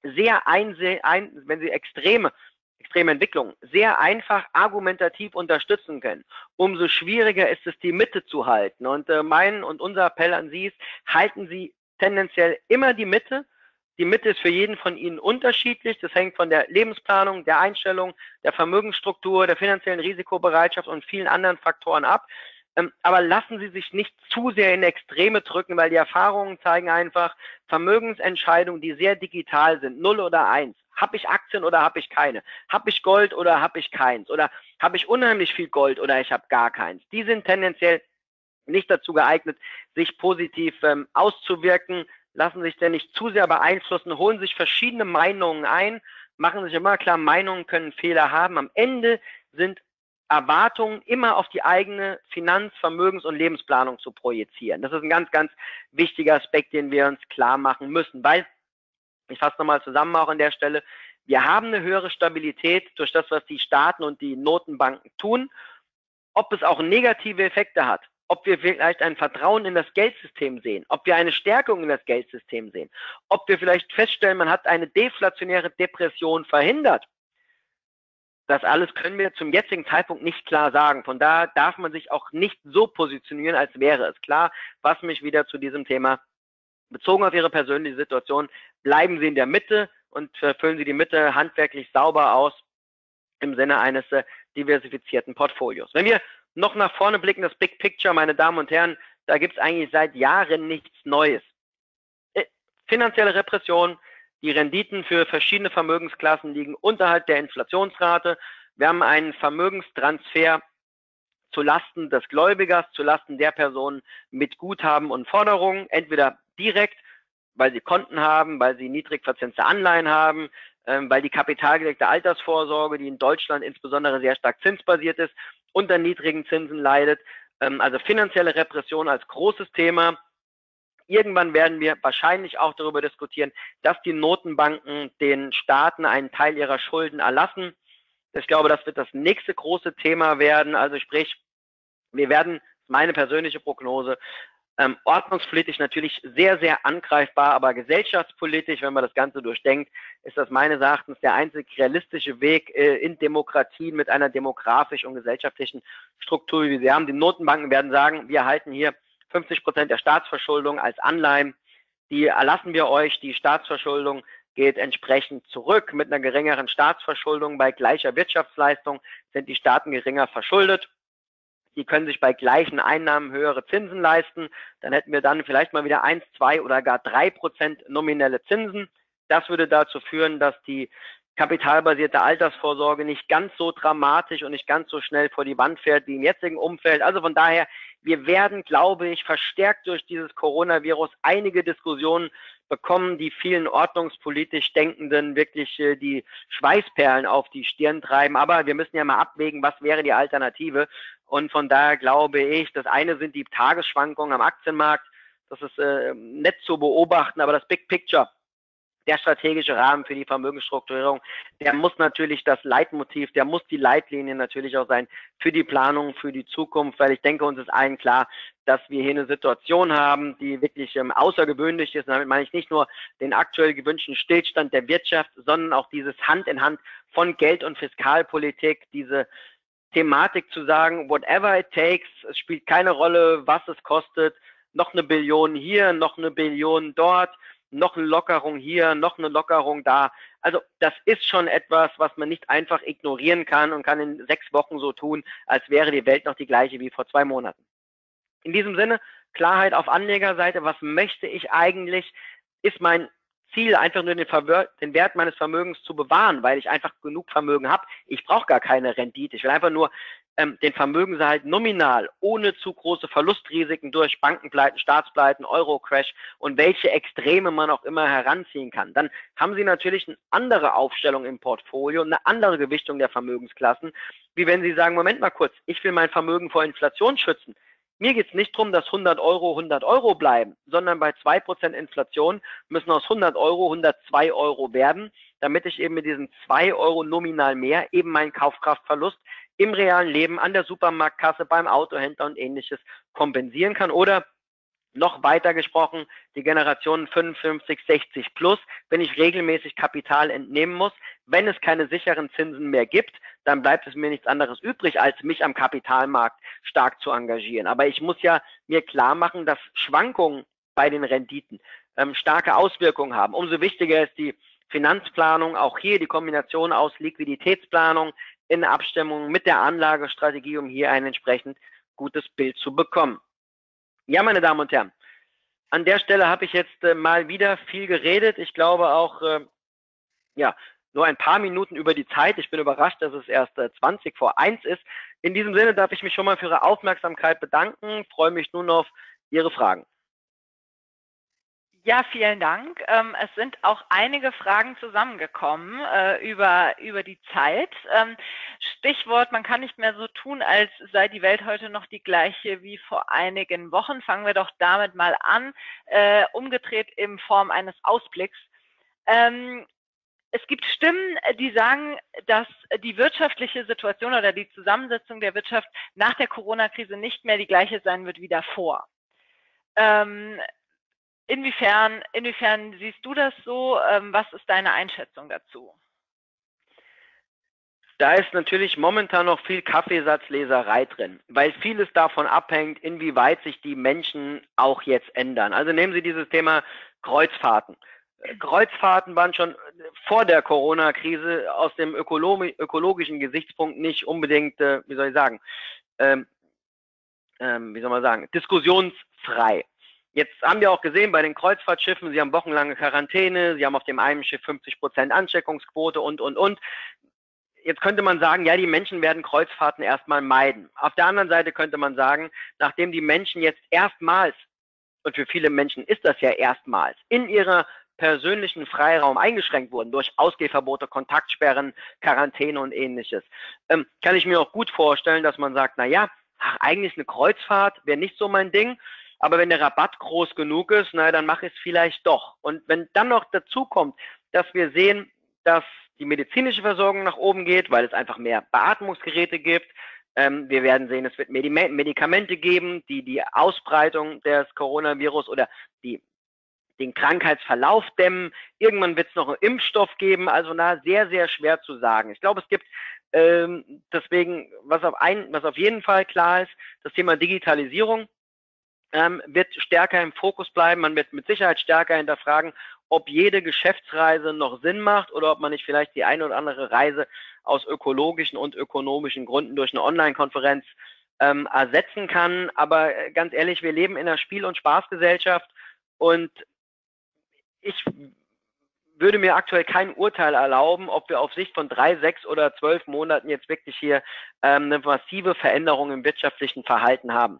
sehr einse ein, wenn Sie extreme, extreme Entwicklungen sehr einfach argumentativ unterstützen können, umso schwieriger ist es, die Mitte zu halten. Und äh, mein und unser Appell an Sie ist, halten Sie tendenziell immer die Mitte. Die Mitte ist für jeden von Ihnen unterschiedlich. Das hängt von der Lebensplanung, der Einstellung, der Vermögensstruktur, der finanziellen Risikobereitschaft und vielen anderen Faktoren ab. Ähm, aber lassen Sie sich nicht zu sehr in Extreme drücken, weil die Erfahrungen zeigen einfach, Vermögensentscheidungen, die sehr digital sind, null oder eins. Habe ich Aktien oder habe ich keine? Habe ich Gold oder habe ich keins? Oder habe ich unheimlich viel Gold oder ich habe gar keins? Die sind tendenziell nicht dazu geeignet, sich positiv ähm, auszuwirken, lassen sich denn nicht zu sehr beeinflussen, holen sich verschiedene Meinungen ein, machen sich immer klar, Meinungen können Fehler haben. Am Ende sind Erwartungen immer auf die eigene Finanz-, Vermögens- und Lebensplanung zu projizieren. Das ist ein ganz, ganz wichtiger Aspekt, den wir uns klar machen müssen, weil, ich fasse nochmal zusammen auch an der Stelle, wir haben eine höhere Stabilität durch das, was die Staaten und die Notenbanken tun. Ob es auch negative Effekte hat, ob wir vielleicht ein Vertrauen in das Geldsystem sehen, ob wir eine Stärkung in das Geldsystem sehen, ob wir vielleicht feststellen, man hat eine deflationäre Depression verhindert. Das alles können wir zum jetzigen Zeitpunkt nicht klar sagen. Von daher darf man sich auch nicht so positionieren, als wäre es klar, was mich wieder zu diesem Thema bezogen auf Ihre persönliche Situation, bleiben Sie in der Mitte und füllen Sie die Mitte handwerklich sauber aus im Sinne eines äh, diversifizierten Portfolios. Wenn wir noch nach vorne blicken, das Big Picture, meine Damen und Herren, da gibt es eigentlich seit Jahren nichts Neues. Äh, finanzielle Repression, die Renditen für verschiedene Vermögensklassen liegen unterhalb der Inflationsrate. Wir haben einen Vermögenstransfer zu Lasten des Gläubigers, zu Lasten der Personen mit Guthaben und Forderungen, entweder direkt, weil sie Konten haben, weil sie niedrig verzinste Anleihen haben, ähm, weil die kapitalgedeckte Altersvorsorge, die in Deutschland insbesondere sehr stark zinsbasiert ist, unter niedrigen Zinsen leidet. Ähm, also finanzielle Repression als großes Thema. Irgendwann werden wir wahrscheinlich auch darüber diskutieren, dass die Notenbanken den Staaten einen Teil ihrer Schulden erlassen. Ich glaube, das wird das nächste große Thema werden. Also sprich, wir werden, meine persönliche Prognose, ähm, ordnungspolitisch natürlich sehr, sehr angreifbar, aber gesellschaftspolitisch, wenn man das Ganze durchdenkt, ist das meines Erachtens der einzig realistische Weg äh, in Demokratien mit einer demografisch und gesellschaftlichen Struktur, wie wir sie haben. Die Notenbanken werden sagen, wir halten hier fünfzig Prozent der Staatsverschuldung als Anleihen, die erlassen wir euch, die Staatsverschuldung geht entsprechend zurück. Mit einer geringeren Staatsverschuldung bei gleicher Wirtschaftsleistung sind die Staaten geringer verschuldet. Die können sich bei gleichen Einnahmen höhere Zinsen leisten. Dann hätten wir dann vielleicht mal wieder eins, zwei oder gar drei Prozent nominelle Zinsen. Das würde dazu führen, dass die kapitalbasierte Altersvorsorge nicht ganz so dramatisch und nicht ganz so schnell vor die Wand fährt wie im jetzigen Umfeld. Also von daher, wir werden, glaube ich, verstärkt durch dieses Coronavirus einige Diskussionen bekommen, die vielen ordnungspolitisch Denkenden wirklich äh, die Schweißperlen auf die Stirn treiben. Aber wir müssen ja mal abwägen, was wäre die Alternative. Und von daher glaube ich, das eine sind die Tagesschwankungen am Aktienmarkt. Das ist äh, nett zu beobachten, aber das Big Picture, der strategische Rahmen für die Vermögensstrukturierung, der muss natürlich das Leitmotiv, der muss die Leitlinie natürlich auch sein für die Planung, für die Zukunft, weil ich denke, uns ist allen klar, dass wir hier eine Situation haben, die wirklich ähm, außergewöhnlich ist. Und damit meine ich nicht nur den aktuell gewünschten Stillstand der Wirtschaft, sondern auch dieses Hand in Hand von Geld- und Fiskalpolitik, diese Thematik zu sagen, whatever it takes, es spielt keine Rolle, was es kostet, noch eine Billion hier, noch eine Billion dort, noch eine Lockerung hier, noch eine Lockerung da. Also das ist schon etwas, was man nicht einfach ignorieren kann und kann in sechs Wochen so tun, als wäre die Welt noch die gleiche wie vor zwei Monaten. In diesem Sinne, Klarheit auf Anlegerseite, was möchte ich eigentlich? Ist mein Ziel einfach nur den, den Wert meines Vermögens zu bewahren, weil ich einfach genug Vermögen habe. Ich brauche gar keine Rendite. Ich will einfach nur ähm, den Vermögenserhalt nominal, ohne zu große Verlustrisiken durch Bankenpleiten, Staatspleiten, Euro-Crash und welche Extreme man auch immer heranziehen kann. Dann haben Sie natürlich eine andere Aufstellung im Portfolio, eine andere Gewichtung der Vermögensklassen, wie wenn Sie sagen, Moment mal kurz, ich will mein Vermögen vor Inflation schützen. Mir geht es nicht darum, dass hundert Euro hundert Euro bleiben, sondern bei zwei Prozent Inflation müssen aus hundert Euro hundertzwei Euro werden, damit ich eben mit diesen zwei Euro nominal mehr eben meinen Kaufkraftverlust im realen Leben an der Supermarktkasse, beim Autohändler und ähnliches kompensieren kann. Oder Noch weiter gesprochen, die Generationen fünfundfünfzig, sechzig plus, wenn ich regelmäßig Kapital entnehmen muss. Wenn es keine sicheren Zinsen mehr gibt, dann bleibt es mir nichts anderes übrig, als mich am Kapitalmarkt stark zu engagieren. Aber ich muss ja mir klar machen, dass Schwankungen bei den Renditen ähm, starke Auswirkungen haben. Umso wichtiger ist die Finanzplanung, auch hier die Kombination aus Liquiditätsplanung in Abstimmung mit der Anlagestrategie, um hier ein entsprechend gutes Bild zu bekommen. Ja, meine Damen und Herren, an der Stelle habe ich jetzt äh, mal wieder viel geredet. Ich glaube auch, äh, ja, nur ein paar Minuten über die Zeit. Ich bin überrascht, dass es erst äh, zwanzig vor eins ist. In diesem Sinne darf ich mich schon mal für Ihre Aufmerksamkeit bedanken. Freue mich nun auf Ihre Fragen. Ja, vielen Dank. Ähm, es sind auch einige Fragen zusammengekommen äh, über, über die Zeit. Ähm, Stichwort, man kann nicht mehr so tun, als sei die Welt heute noch die gleiche wie vor einigen Wochen. Fangen wir doch damit mal an, äh, umgedreht in Form eines Ausblicks. Ähm, Es gibt Stimmen, die sagen, dass die wirtschaftliche Situation oder die Zusammensetzung der Wirtschaft nach der Corona-Krise nicht mehr die gleiche sein wird wie davor. Ähm, Inwiefern, inwiefern siehst du das so? Ähm, was ist deine Einschätzung dazu? Da ist natürlich momentan noch viel Kaffeesatzleserei drin, weil vieles davon abhängt, inwieweit sich die Menschen auch jetzt ändern. Also nehmen Sie dieses Thema Kreuzfahrten. Kreuzfahrten waren schon vor der Corona-Krise aus dem ökologischen Gesichtspunkt nicht unbedingt, äh, wie soll ich sagen, ähm, ähm, wie soll man sagen, diskussionsfrei. Jetzt haben wir auch gesehen bei den Kreuzfahrtschiffen, sie haben wochenlange Quarantäne, sie haben auf dem einen Schiff fünfzig Prozent Ansteckungsquote und, und, und. Jetzt könnte man sagen, ja, die Menschen werden Kreuzfahrten erstmal meiden. Auf der anderen Seite könnte man sagen, nachdem die Menschen jetzt erstmals, und für viele Menschen ist das ja erstmals, in ihrer persönlichen Freiraum eingeschränkt wurden durch Ausgehverbote, Kontaktsperren, Quarantäne und ähnliches, ähm, kann ich mir auch gut vorstellen, dass man sagt, na ja, ach, eigentlich eine Kreuzfahrt wäre nicht so mein Ding, aber wenn der Rabatt groß genug ist, na, dann mache ich es vielleicht doch. Und wenn dann noch dazu kommt, dass wir sehen, dass die medizinische Versorgung nach oben geht, weil es einfach mehr Beatmungsgeräte gibt. Ähm, wir werden sehen, es wird Medikamente geben, die die Ausbreitung des Coronavirus oder die, den Krankheitsverlauf dämmen. Irgendwann wird es noch einen Impfstoff geben, also na, sehr, sehr schwer zu sagen. Ich glaube, es gibt ähm, deswegen, was auf, ein, was auf jeden Fall klar ist, das Thema Digitalisierung ähm, wird stärker im Fokus bleiben. Man wird mit Sicherheit stärker hinterfragen, ob jede Geschäftsreise noch Sinn macht oder ob man nicht vielleicht die eine oder andere Reise aus ökologischen und ökonomischen Gründen durch eine Online-Konferenz ähm, ersetzen kann. Aber äh, ganz ehrlich, wir leben in einer Spiel- und Spaßgesellschaft und ich würde mir aktuell kein Urteil erlauben, ob wir auf Sicht von drei, sechs oder zwölf Monaten jetzt wirklich hier ähm, eine massive Veränderung im wirtschaftlichen Verhalten haben.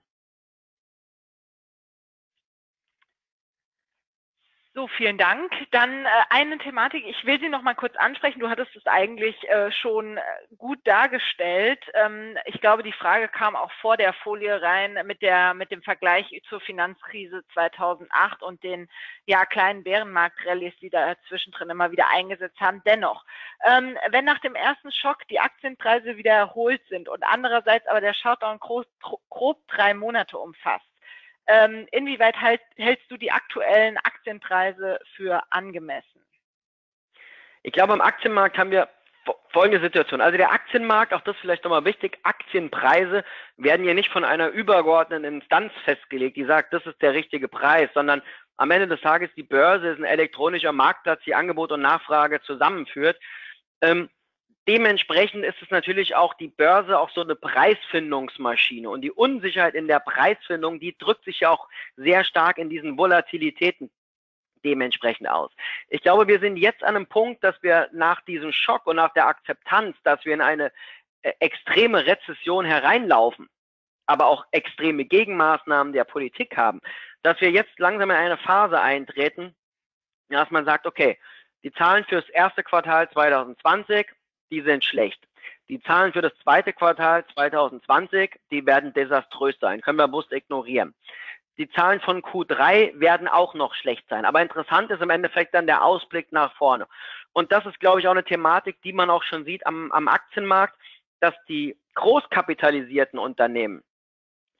So, vielen Dank. Dann äh, eine Thematik, ich will sie noch mal kurz ansprechen. Du hattest es eigentlich äh, schon gut dargestellt. Ähm, ich glaube, die Frage kam auch vor der Folie rein mit der mit dem Vergleich zur Finanzkrise zweitausendacht und den ja kleinen Bärenmarkt-Rallyes, die da zwischendrin immer wieder eingesetzt haben. Dennoch, ähm, wenn nach dem ersten Schock die Aktienpreise wieder erholt sind und andererseits aber der Shutdown grob, grob drei Monate umfasst, Ähm, inwieweit halt, hältst du die aktuellen Aktienpreise für angemessen? Ich glaube, am Aktienmarkt haben wir folgende Situation. Also der Aktienmarkt, auch das vielleicht nochmal wichtig, Aktienpreise werden ja nicht von einer übergeordneten Instanz festgelegt, die sagt, das ist der richtige Preis, sondern am Ende des Tages die Börse ist ein elektronischer Marktplatz, die Angebot und Nachfrage zusammenführt. Ähm, Dementsprechend ist es natürlich auch die Börse auch so eine Preisfindungsmaschine und die Unsicherheit in der Preisfindung, die drückt sich ja auch sehr stark in diesen Volatilitäten dementsprechend aus. Ich glaube, wir sind jetzt an einem Punkt, dass wir nach diesem Schock und nach der Akzeptanz, dass wir in eine äh, extreme Rezession hereinlaufen, aber auch extreme Gegenmaßnahmen der Politik haben, dass wir jetzt langsam in eine Phase eintreten, dass man sagt, okay, die Zahlen für das erste Quartal zweitausendzwanzig, die sind schlecht. Die Zahlen für das zweite Quartal zweitausendzwanzig, die werden desaströs sein, können wir bewusst ignorieren. Die Zahlen von Q drei werden auch noch schlecht sein. Aber interessant ist im Endeffekt dann der Ausblick nach vorne. Und das ist, glaube ich, auch eine Thematik, die man auch schon sieht am, am Aktienmarkt, dass die großkapitalisierten Unternehmen,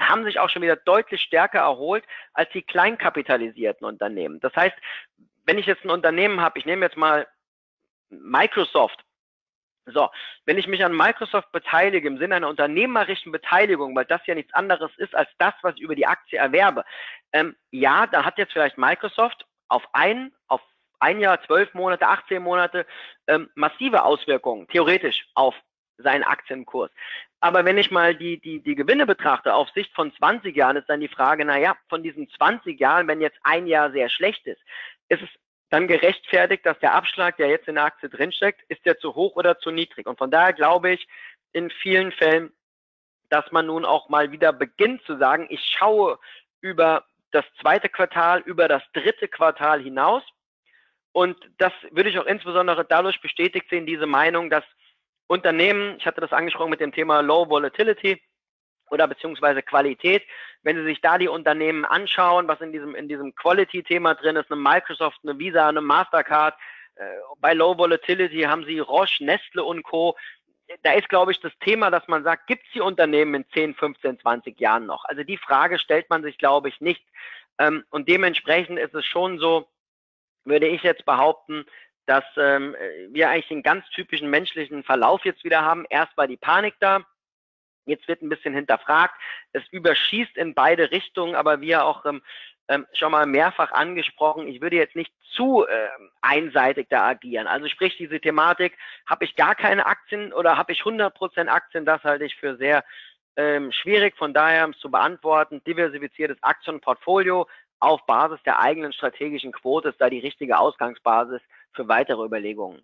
haben sich auch schon wieder deutlich stärker erholt als die kleinkapitalisierten Unternehmen. Das heißt, wenn ich jetzt ein Unternehmen habe, ich nehme jetzt mal Microsoft. So, wenn ich mich an Microsoft beteilige im Sinne einer unternehmerischen Beteiligung, weil das ja nichts anderes ist als das, was ich über die Aktie erwerbe, ähm, ja, da hat jetzt vielleicht Microsoft auf ein, auf ein Jahr, zwölf Monate, achtzehn Monate ähm, massive Auswirkungen, theoretisch, auf seinen Aktienkurs. Aber wenn ich mal die, die, die Gewinne betrachte auf Sicht von zwanzig Jahren, ist dann die Frage, naja, von diesen zwanzig Jahren, wenn jetzt ein Jahr sehr schlecht ist, ist es dann gerechtfertigt, dass der Abschlag, der jetzt in der Aktie drinsteckt, ist der zu hoch oder zu niedrig? Und von daher glaube ich in vielen Fällen, dass man nun auch mal wieder beginnt zu sagen, ich schaue über das zweite Quartal, über das dritte Quartal hinaus. Und das würde ich auch insbesondere dadurch bestätigt sehen, diese Meinung, dass Unternehmen, ich hatte das angesprochen mit dem Thema Low Volatility oder beziehungsweise Qualität, wenn Sie sich da die Unternehmen anschauen, was in diesem in diesem Quality-Thema drin ist, eine Microsoft, eine Visa, eine Mastercard, äh, bei Low Volatility haben Sie Roche, Nestle und Co. Da ist, glaube ich, das Thema, dass man sagt, gibt es die Unternehmen in zehn, fünfzehn, zwanzig Jahren noch? Also die Frage stellt man sich, glaube ich, nicht. Ähm, und dementsprechend ist es schon so, würde ich jetzt behaupten, dass ähm, wir eigentlich den ganz typischen menschlichen Verlauf jetzt wieder haben. Erst war die Panik da, jetzt wird ein bisschen hinterfragt, es überschießt in beide Richtungen, aber wie auch ähm, ähm, schon mal mehrfach angesprochen, ich würde jetzt nicht zu äh, einseitig da agieren. Also sprich diese Thematik, habe ich gar keine Aktien oder habe ich hundert Prozent Aktien, das halte ich für sehr ähm, schwierig, von daher um es zu beantworten, diversifiziertes Aktienportfolio auf Basis der eigenen strategischen Quote ist da die richtige Ausgangsbasis für weitere Überlegungen.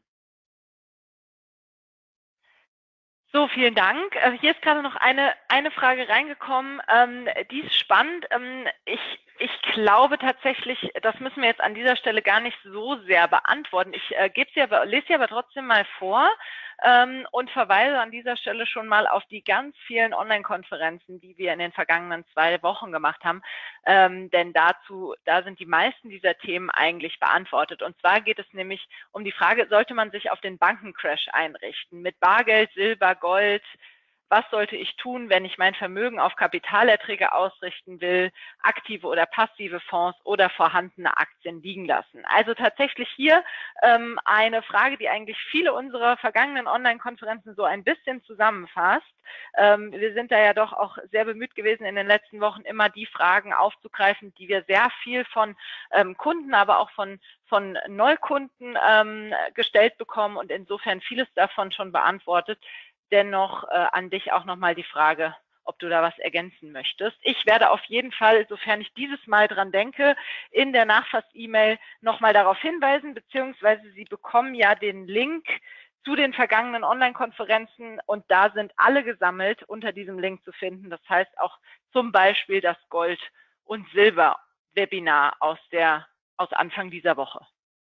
So, vielen Dank. Hier ist gerade noch eine, eine Frage reingekommen, ähm, die ist spannend. Ähm, ich, ich glaube tatsächlich, das müssen wir jetzt an dieser Stelle gar nicht so sehr beantworten. Ich äh, gebe sie aber, lese sie aber trotzdem mal vor ähm, und verweise an dieser Stelle schon mal auf die ganz vielen Online-Konferenzen, die wir in den vergangenen zwei Wochen gemacht haben. Ähm, denn dazu, da sind die meisten dieser Themen eigentlich beantwortet. Und zwar geht es nämlich um die Frage, sollte man sich auf den Bankencrash einrichten? Mit Bargeld, Silber, Gold, was sollte ich tun, wenn ich mein Vermögen auf Kapitalerträge ausrichten will, aktive oder passive Fonds oder vorhandene Aktien liegen lassen? Also tatsächlich hier ähm, eine Frage, die eigentlich viele unserer vergangenen Online-Konferenzen so ein bisschen zusammenfasst. Ähm, wir sind da ja doch auch sehr bemüht gewesen, in den letzten Wochen immer die Fragen aufzugreifen, die wir sehr viel von ähm, Kunden, aber auch von, von Neukunden ähm, gestellt bekommen und insofern vieles davon schon beantwortet. Dennoch äh, an dich auch nochmal die Frage, ob du da was ergänzen möchtest. Ich werde auf jeden Fall, sofern ich dieses Mal dran denke, in der Nachfass-E-Mail nochmal darauf hinweisen, beziehungsweise Sie bekommen ja den Link zu den vergangenen Online-Konferenzen und da sind alle gesammelt unter diesem Link zu finden. Das heißt auch zum Beispiel das Gold- und Silber-Webinar aus der, aus Anfang dieser Woche.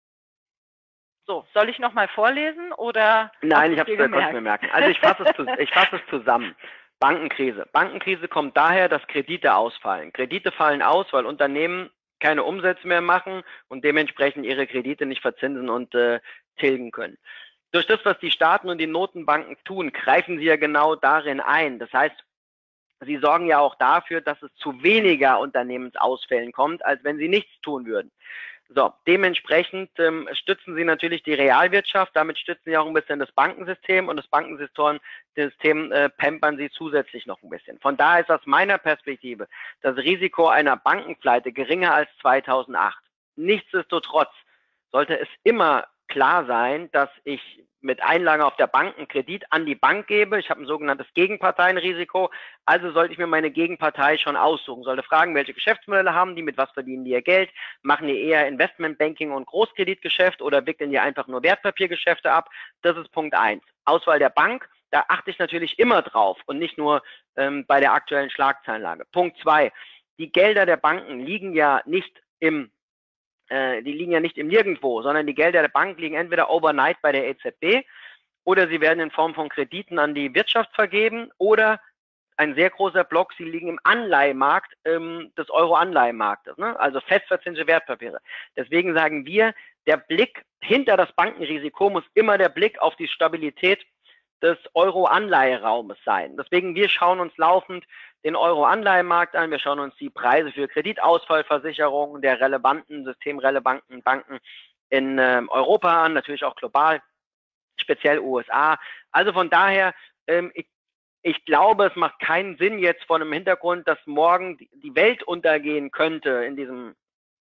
So, soll ich nochmal vorlesen oder? Nein, ich habe es kurz bemerkt. Also ich fasse es, zu, ich fasse es zusammen. Bankenkrise. Bankenkrise kommt daher, dass Kredite ausfallen. Kredite fallen aus, weil Unternehmen keine Umsätze mehr machen und dementsprechend ihre Kredite nicht verzinsen und äh, tilgen können. Durch das, was die Staaten und die Notenbanken tun, greifen sie ja genau darin ein. Das heißt, sie sorgen ja auch dafür, dass es zu weniger Unternehmensausfällen kommt, als wenn sie nichts tun würden. So, dementsprechend ähm, stützen sie natürlich die Realwirtschaft, damit stützen sie auch ein bisschen das Bankensystem und das Bankensystem äh, pampern sie zusätzlich noch ein bisschen. Von daher ist aus meiner Perspektive das Risiko einer Bankenpleite geringer als zweitausendacht. Nichtsdestotrotz sollte es immer klar sein, dass ich mit Einlage auf der Bank einen Kredit an die Bank gebe. Ich habe ein sogenanntes Gegenparteienrisiko. Also sollte ich mir meine Gegenpartei schon aussuchen. Sollte fragen, welche Geschäftsmodelle haben die, mit was verdienen die ihr Geld, machen die eher Investmentbanking und Großkreditgeschäft oder wickeln die einfach nur Wertpapiergeschäfte ab. Das ist Punkt eins. Auswahl der Bank, da achte ich natürlich immer drauf und nicht nur ähm, bei der aktuellen Schlagzeilenlage. Punkt zwei, die Gelder der Banken liegen ja nicht im Die liegen ja nicht im Nirgendwo, sondern die Gelder der Bank liegen entweder overnight bei der E Z B oder sie werden in Form von Krediten an die Wirtschaft vergeben oder ein sehr großer Block, sie liegen im Anleihemarkt ähm, des Euro-Anleihemarktes, ne? Also festverzinsliche Wertpapiere. Deswegen sagen wir, der Blick hinter das Bankenrisiko muss immer der Blick auf die Stabilität des Euro-Anleiheraumes sein. Deswegen, wir schauen uns laufend den Euro-Anleihemarkt an, wir schauen uns die Preise für Kreditausfallversicherungen der relevanten, systemrelevanten Banken in äh, Europa an, natürlich auch global, speziell U S A. Also von daher, ähm, ich, ich glaube, es macht keinen Sinn jetzt vor dem Hintergrund, dass morgen die Welt untergehen könnte in diesem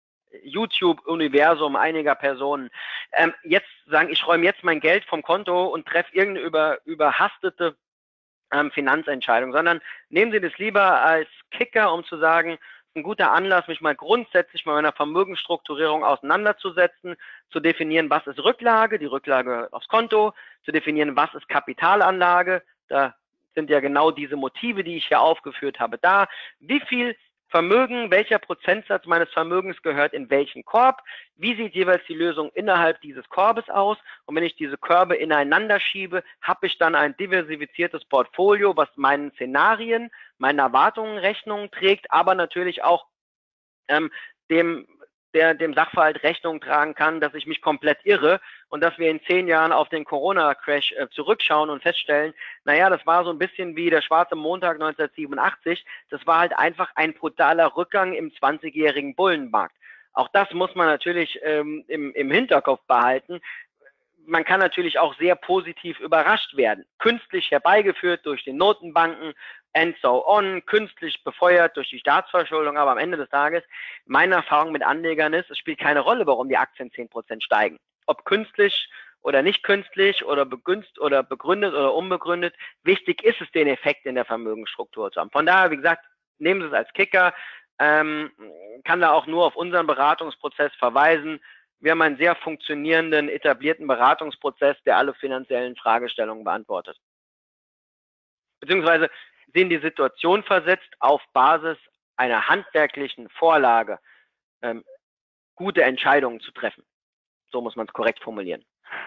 YouTube-Universum einiger Personen, ähm, jetzt sagen, ich räume jetzt mein Geld vom Konto und treffe irgendeine über, überhastete ähm, Finanzentscheidung, sondern nehmen Sie das lieber als Kicker, um zu sagen, ein guter Anlass, mich mal grundsätzlich mit meiner Vermögensstrukturierung auseinanderzusetzen, zu definieren, was ist Rücklage, die Rücklage aufs Konto, zu definieren, was ist Kapitalanlage, da sind ja genau diese Motive, die ich hier aufgeführt habe, da, wie viel Vermögen, welcher Prozentsatz meines Vermögens gehört in welchen Korb, wie sieht jeweils die Lösung innerhalb dieses Korbes aus und wenn ich diese Körbe ineinander schiebe, habe ich dann ein diversifiziertes Portfolio, was meinen Szenarien, meinen Erwartungen Rechnung trägt, aber natürlich auch ähm, dem der dem Sachverhalt Rechnung tragen kann, dass ich mich komplett irre und dass wir in zehn Jahren auf den Corona-Crash äh, zurückschauen und feststellen, naja, das war so ein bisschen wie der schwarze Montag neunzehnhundertsiebenundachtzig, das war halt einfach ein brutaler Rückgang im zwanzigjährigen Bullenmarkt. Auch das muss man natürlich ähm, im, im Hinterkopf behalten. Man kann natürlich auch sehr positiv überrascht werden, künstlich herbeigeführt durch die Notenbanken, and so on, künstlich befeuert durch die Staatsverschuldung, aber am Ende des Tages, meine Erfahrung mit Anlegern ist, es spielt keine Rolle, warum die Aktien zehn Prozent steigen. Ob künstlich oder nicht künstlich oder begünst oder begründet oder unbegründet, wichtig ist es, den Effekt in der Vermögensstruktur zu haben. Von daher, wie gesagt, nehmen Sie es als Kicker, ähm, kann da auch nur auf unseren Beratungsprozess verweisen. Wir haben einen sehr funktionierenden, etablierten Beratungsprozess, der alle finanziellen Fragestellungen beantwortet. Beziehungsweise sehen die Situation versetzt auf Basis einer handwerklichen Vorlage ähm, gute Entscheidungen zu treffen. So muss man es korrekt formulieren.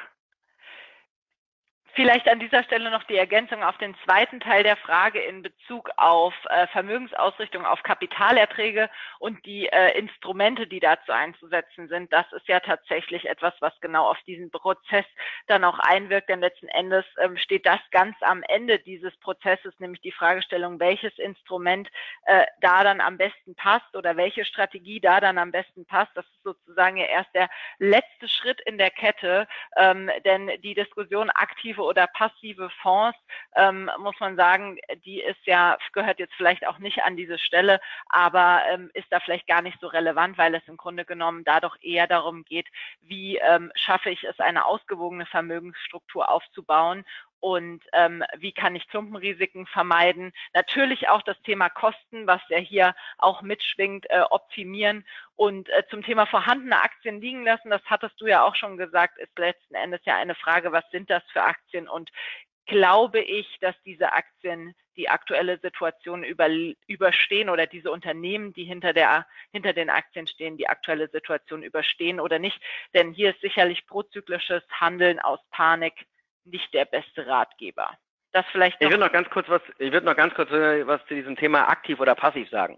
Vielleicht an dieser Stelle noch die Ergänzung auf den zweiten Teil der Frage in Bezug auf äh, Vermögensausrichtung, auf Kapitalerträge und die äh, Instrumente, die dazu einzusetzen sind. Das ist ja tatsächlich etwas, was genau auf diesen Prozess dann auch einwirkt, denn letzten Endes ähm, steht das ganz am Ende dieses Prozesses, nämlich die Fragestellung, welches Instrument äh, da dann am besten passt oder welche Strategie da dann am besten passt. Das ist sozusagen ja erst der letzte Schritt in der Kette, ähm, denn die Diskussion aktive oder passive Fonds, ähm, muss man sagen, die ist ja, gehört jetzt vielleicht auch nicht an diese Stelle, aber ähm, ist da vielleicht gar nicht so relevant, weil es im Grunde genommen da doch eher darum geht, wie ähm, schaffe ich es, eine ausgewogene Vermögensstruktur aufzubauen und ähm, wie kann ich Klumpenrisiken vermeiden. Natürlich auch das Thema Kosten, was ja hier auch mitschwingt, äh, optimieren und äh, zum Thema vorhandene Aktien liegen lassen, das hattest du ja auch schon gesagt, ist letzten Endes ja eine Frage, was sind das für Aktien und glaube ich, dass diese Aktien die aktuelle Situation über, überstehen oder diese Unternehmen, die hinter, der, hinter den Aktien stehen, die aktuelle Situation überstehen oder nicht. Denn hier ist sicherlich prozyklisches Handeln aus Panik nicht der beste Ratgeber. Das vielleicht noch ich würde noch ganz kurz was, ich würde noch ganz kurz was zu diesem Thema aktiv oder passiv sagen.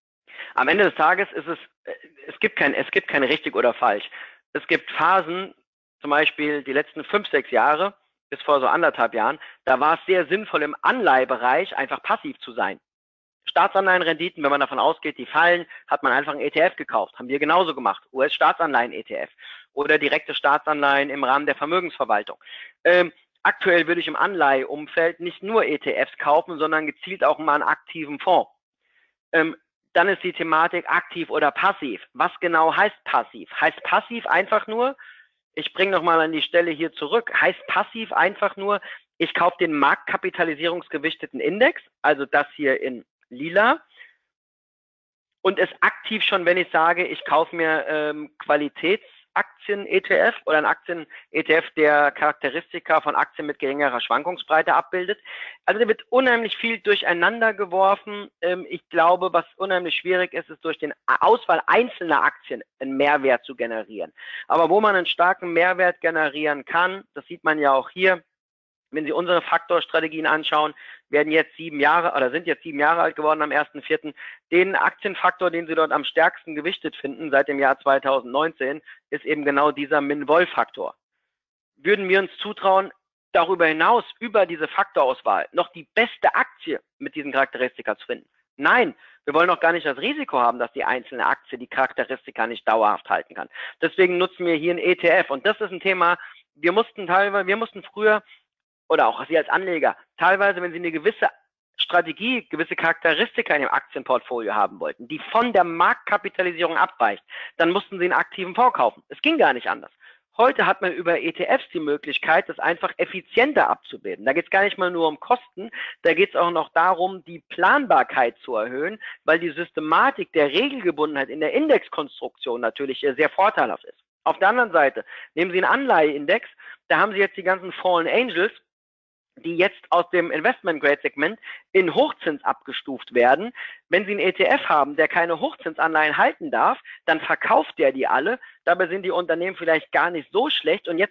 Am Ende des Tages ist es, es gibt kein, es gibt kein richtig oder falsch. Es gibt Phasen, zum Beispiel die letzten fünf, sechs Jahre, bis vor so anderthalb Jahren, da war es sehr sinnvoll im Anleihebereich einfach passiv zu sein. Staatsanleihenrenditen, wenn man davon ausgeht, die fallen, hat man einfach einen E T F gekauft. Haben wir genauso gemacht. U S-Staatsanleihen-E T F oder direkte Staatsanleihen im Rahmen der Vermögensverwaltung. Ähm, aktuell würde ich im Anleiheumfeld nicht nur E T Fs kaufen, sondern gezielt auch mal einen aktiven Fonds. Ähm, dann ist die Thematik aktiv oder passiv. Was genau heißt passiv? Heißt passiv einfach nur, ich bringe nochmal an die Stelle hier zurück, heißt passiv einfach nur, ich kaufe den marktkapitalisierungsgewichteten Index, also das hier in lila, und ist aktiv schon, wenn ich sage, ich kaufe mir ähm, Qualitätsaktien-E T F oder einen Aktien-E T F, der Charakteristika von Aktien mit geringerer Schwankungsbreite abbildet. Also da wird unheimlich viel durcheinander geworfen. Ähm, ich glaube, was unheimlich schwierig ist, ist durch den Auswahl einzelner Aktien einen Mehrwert zu generieren. Aber wo man einen starken Mehrwert generieren kann, das sieht man ja auch hier, wenn Sie unsere Faktorstrategien anschauen, werden jetzt sieben Jahre oder sind jetzt sieben Jahre alt geworden am ersten vierten Den Aktienfaktor, den Sie dort am stärksten gewichtet finden seit dem Jahr zweitausendneunzehn, ist eben genau dieser Min-Vol-Faktor. Würden wir uns zutrauen, darüber hinaus, über diese Faktorauswahl, noch die beste Aktie mit diesen Charakteristika zu finden. Nein, wir wollen auch gar nicht das Risiko haben, dass die einzelne Aktie die Charakteristika nicht dauerhaft halten kann. Deswegen nutzen wir hier ein E T F. Und das ist ein Thema, wir mussten teilweise, wir mussten früher, oder auch Sie als Anleger, teilweise, wenn Sie eine gewisse Strategie, gewisse Charakteristika in Ihrem Aktienportfolio haben wollten, die von der Marktkapitalisierung abweicht, dann mussten Sie einen aktiven Fonds kaufen. Es ging gar nicht anders. Heute hat man über E T Fs die Möglichkeit, das einfach effizienter abzubilden. Da geht es gar nicht mal nur um Kosten, da geht es auch noch darum, die Planbarkeit zu erhöhen, weil die Systematik der Regelgebundenheit in der Indexkonstruktion natürlich sehr vorteilhaft ist. Auf der anderen Seite, nehmen Sie einen Anleiheindex, da haben Sie jetzt die ganzen Fallen Angels, die jetzt aus dem Investment-Grade-Segment in Hochzins abgestuft werden. Wenn Sie einen E T F haben, der keine Hochzinsanleihen halten darf, dann verkauft der die alle. Dabei sind die Unternehmen vielleicht gar nicht so schlecht. Und jetzt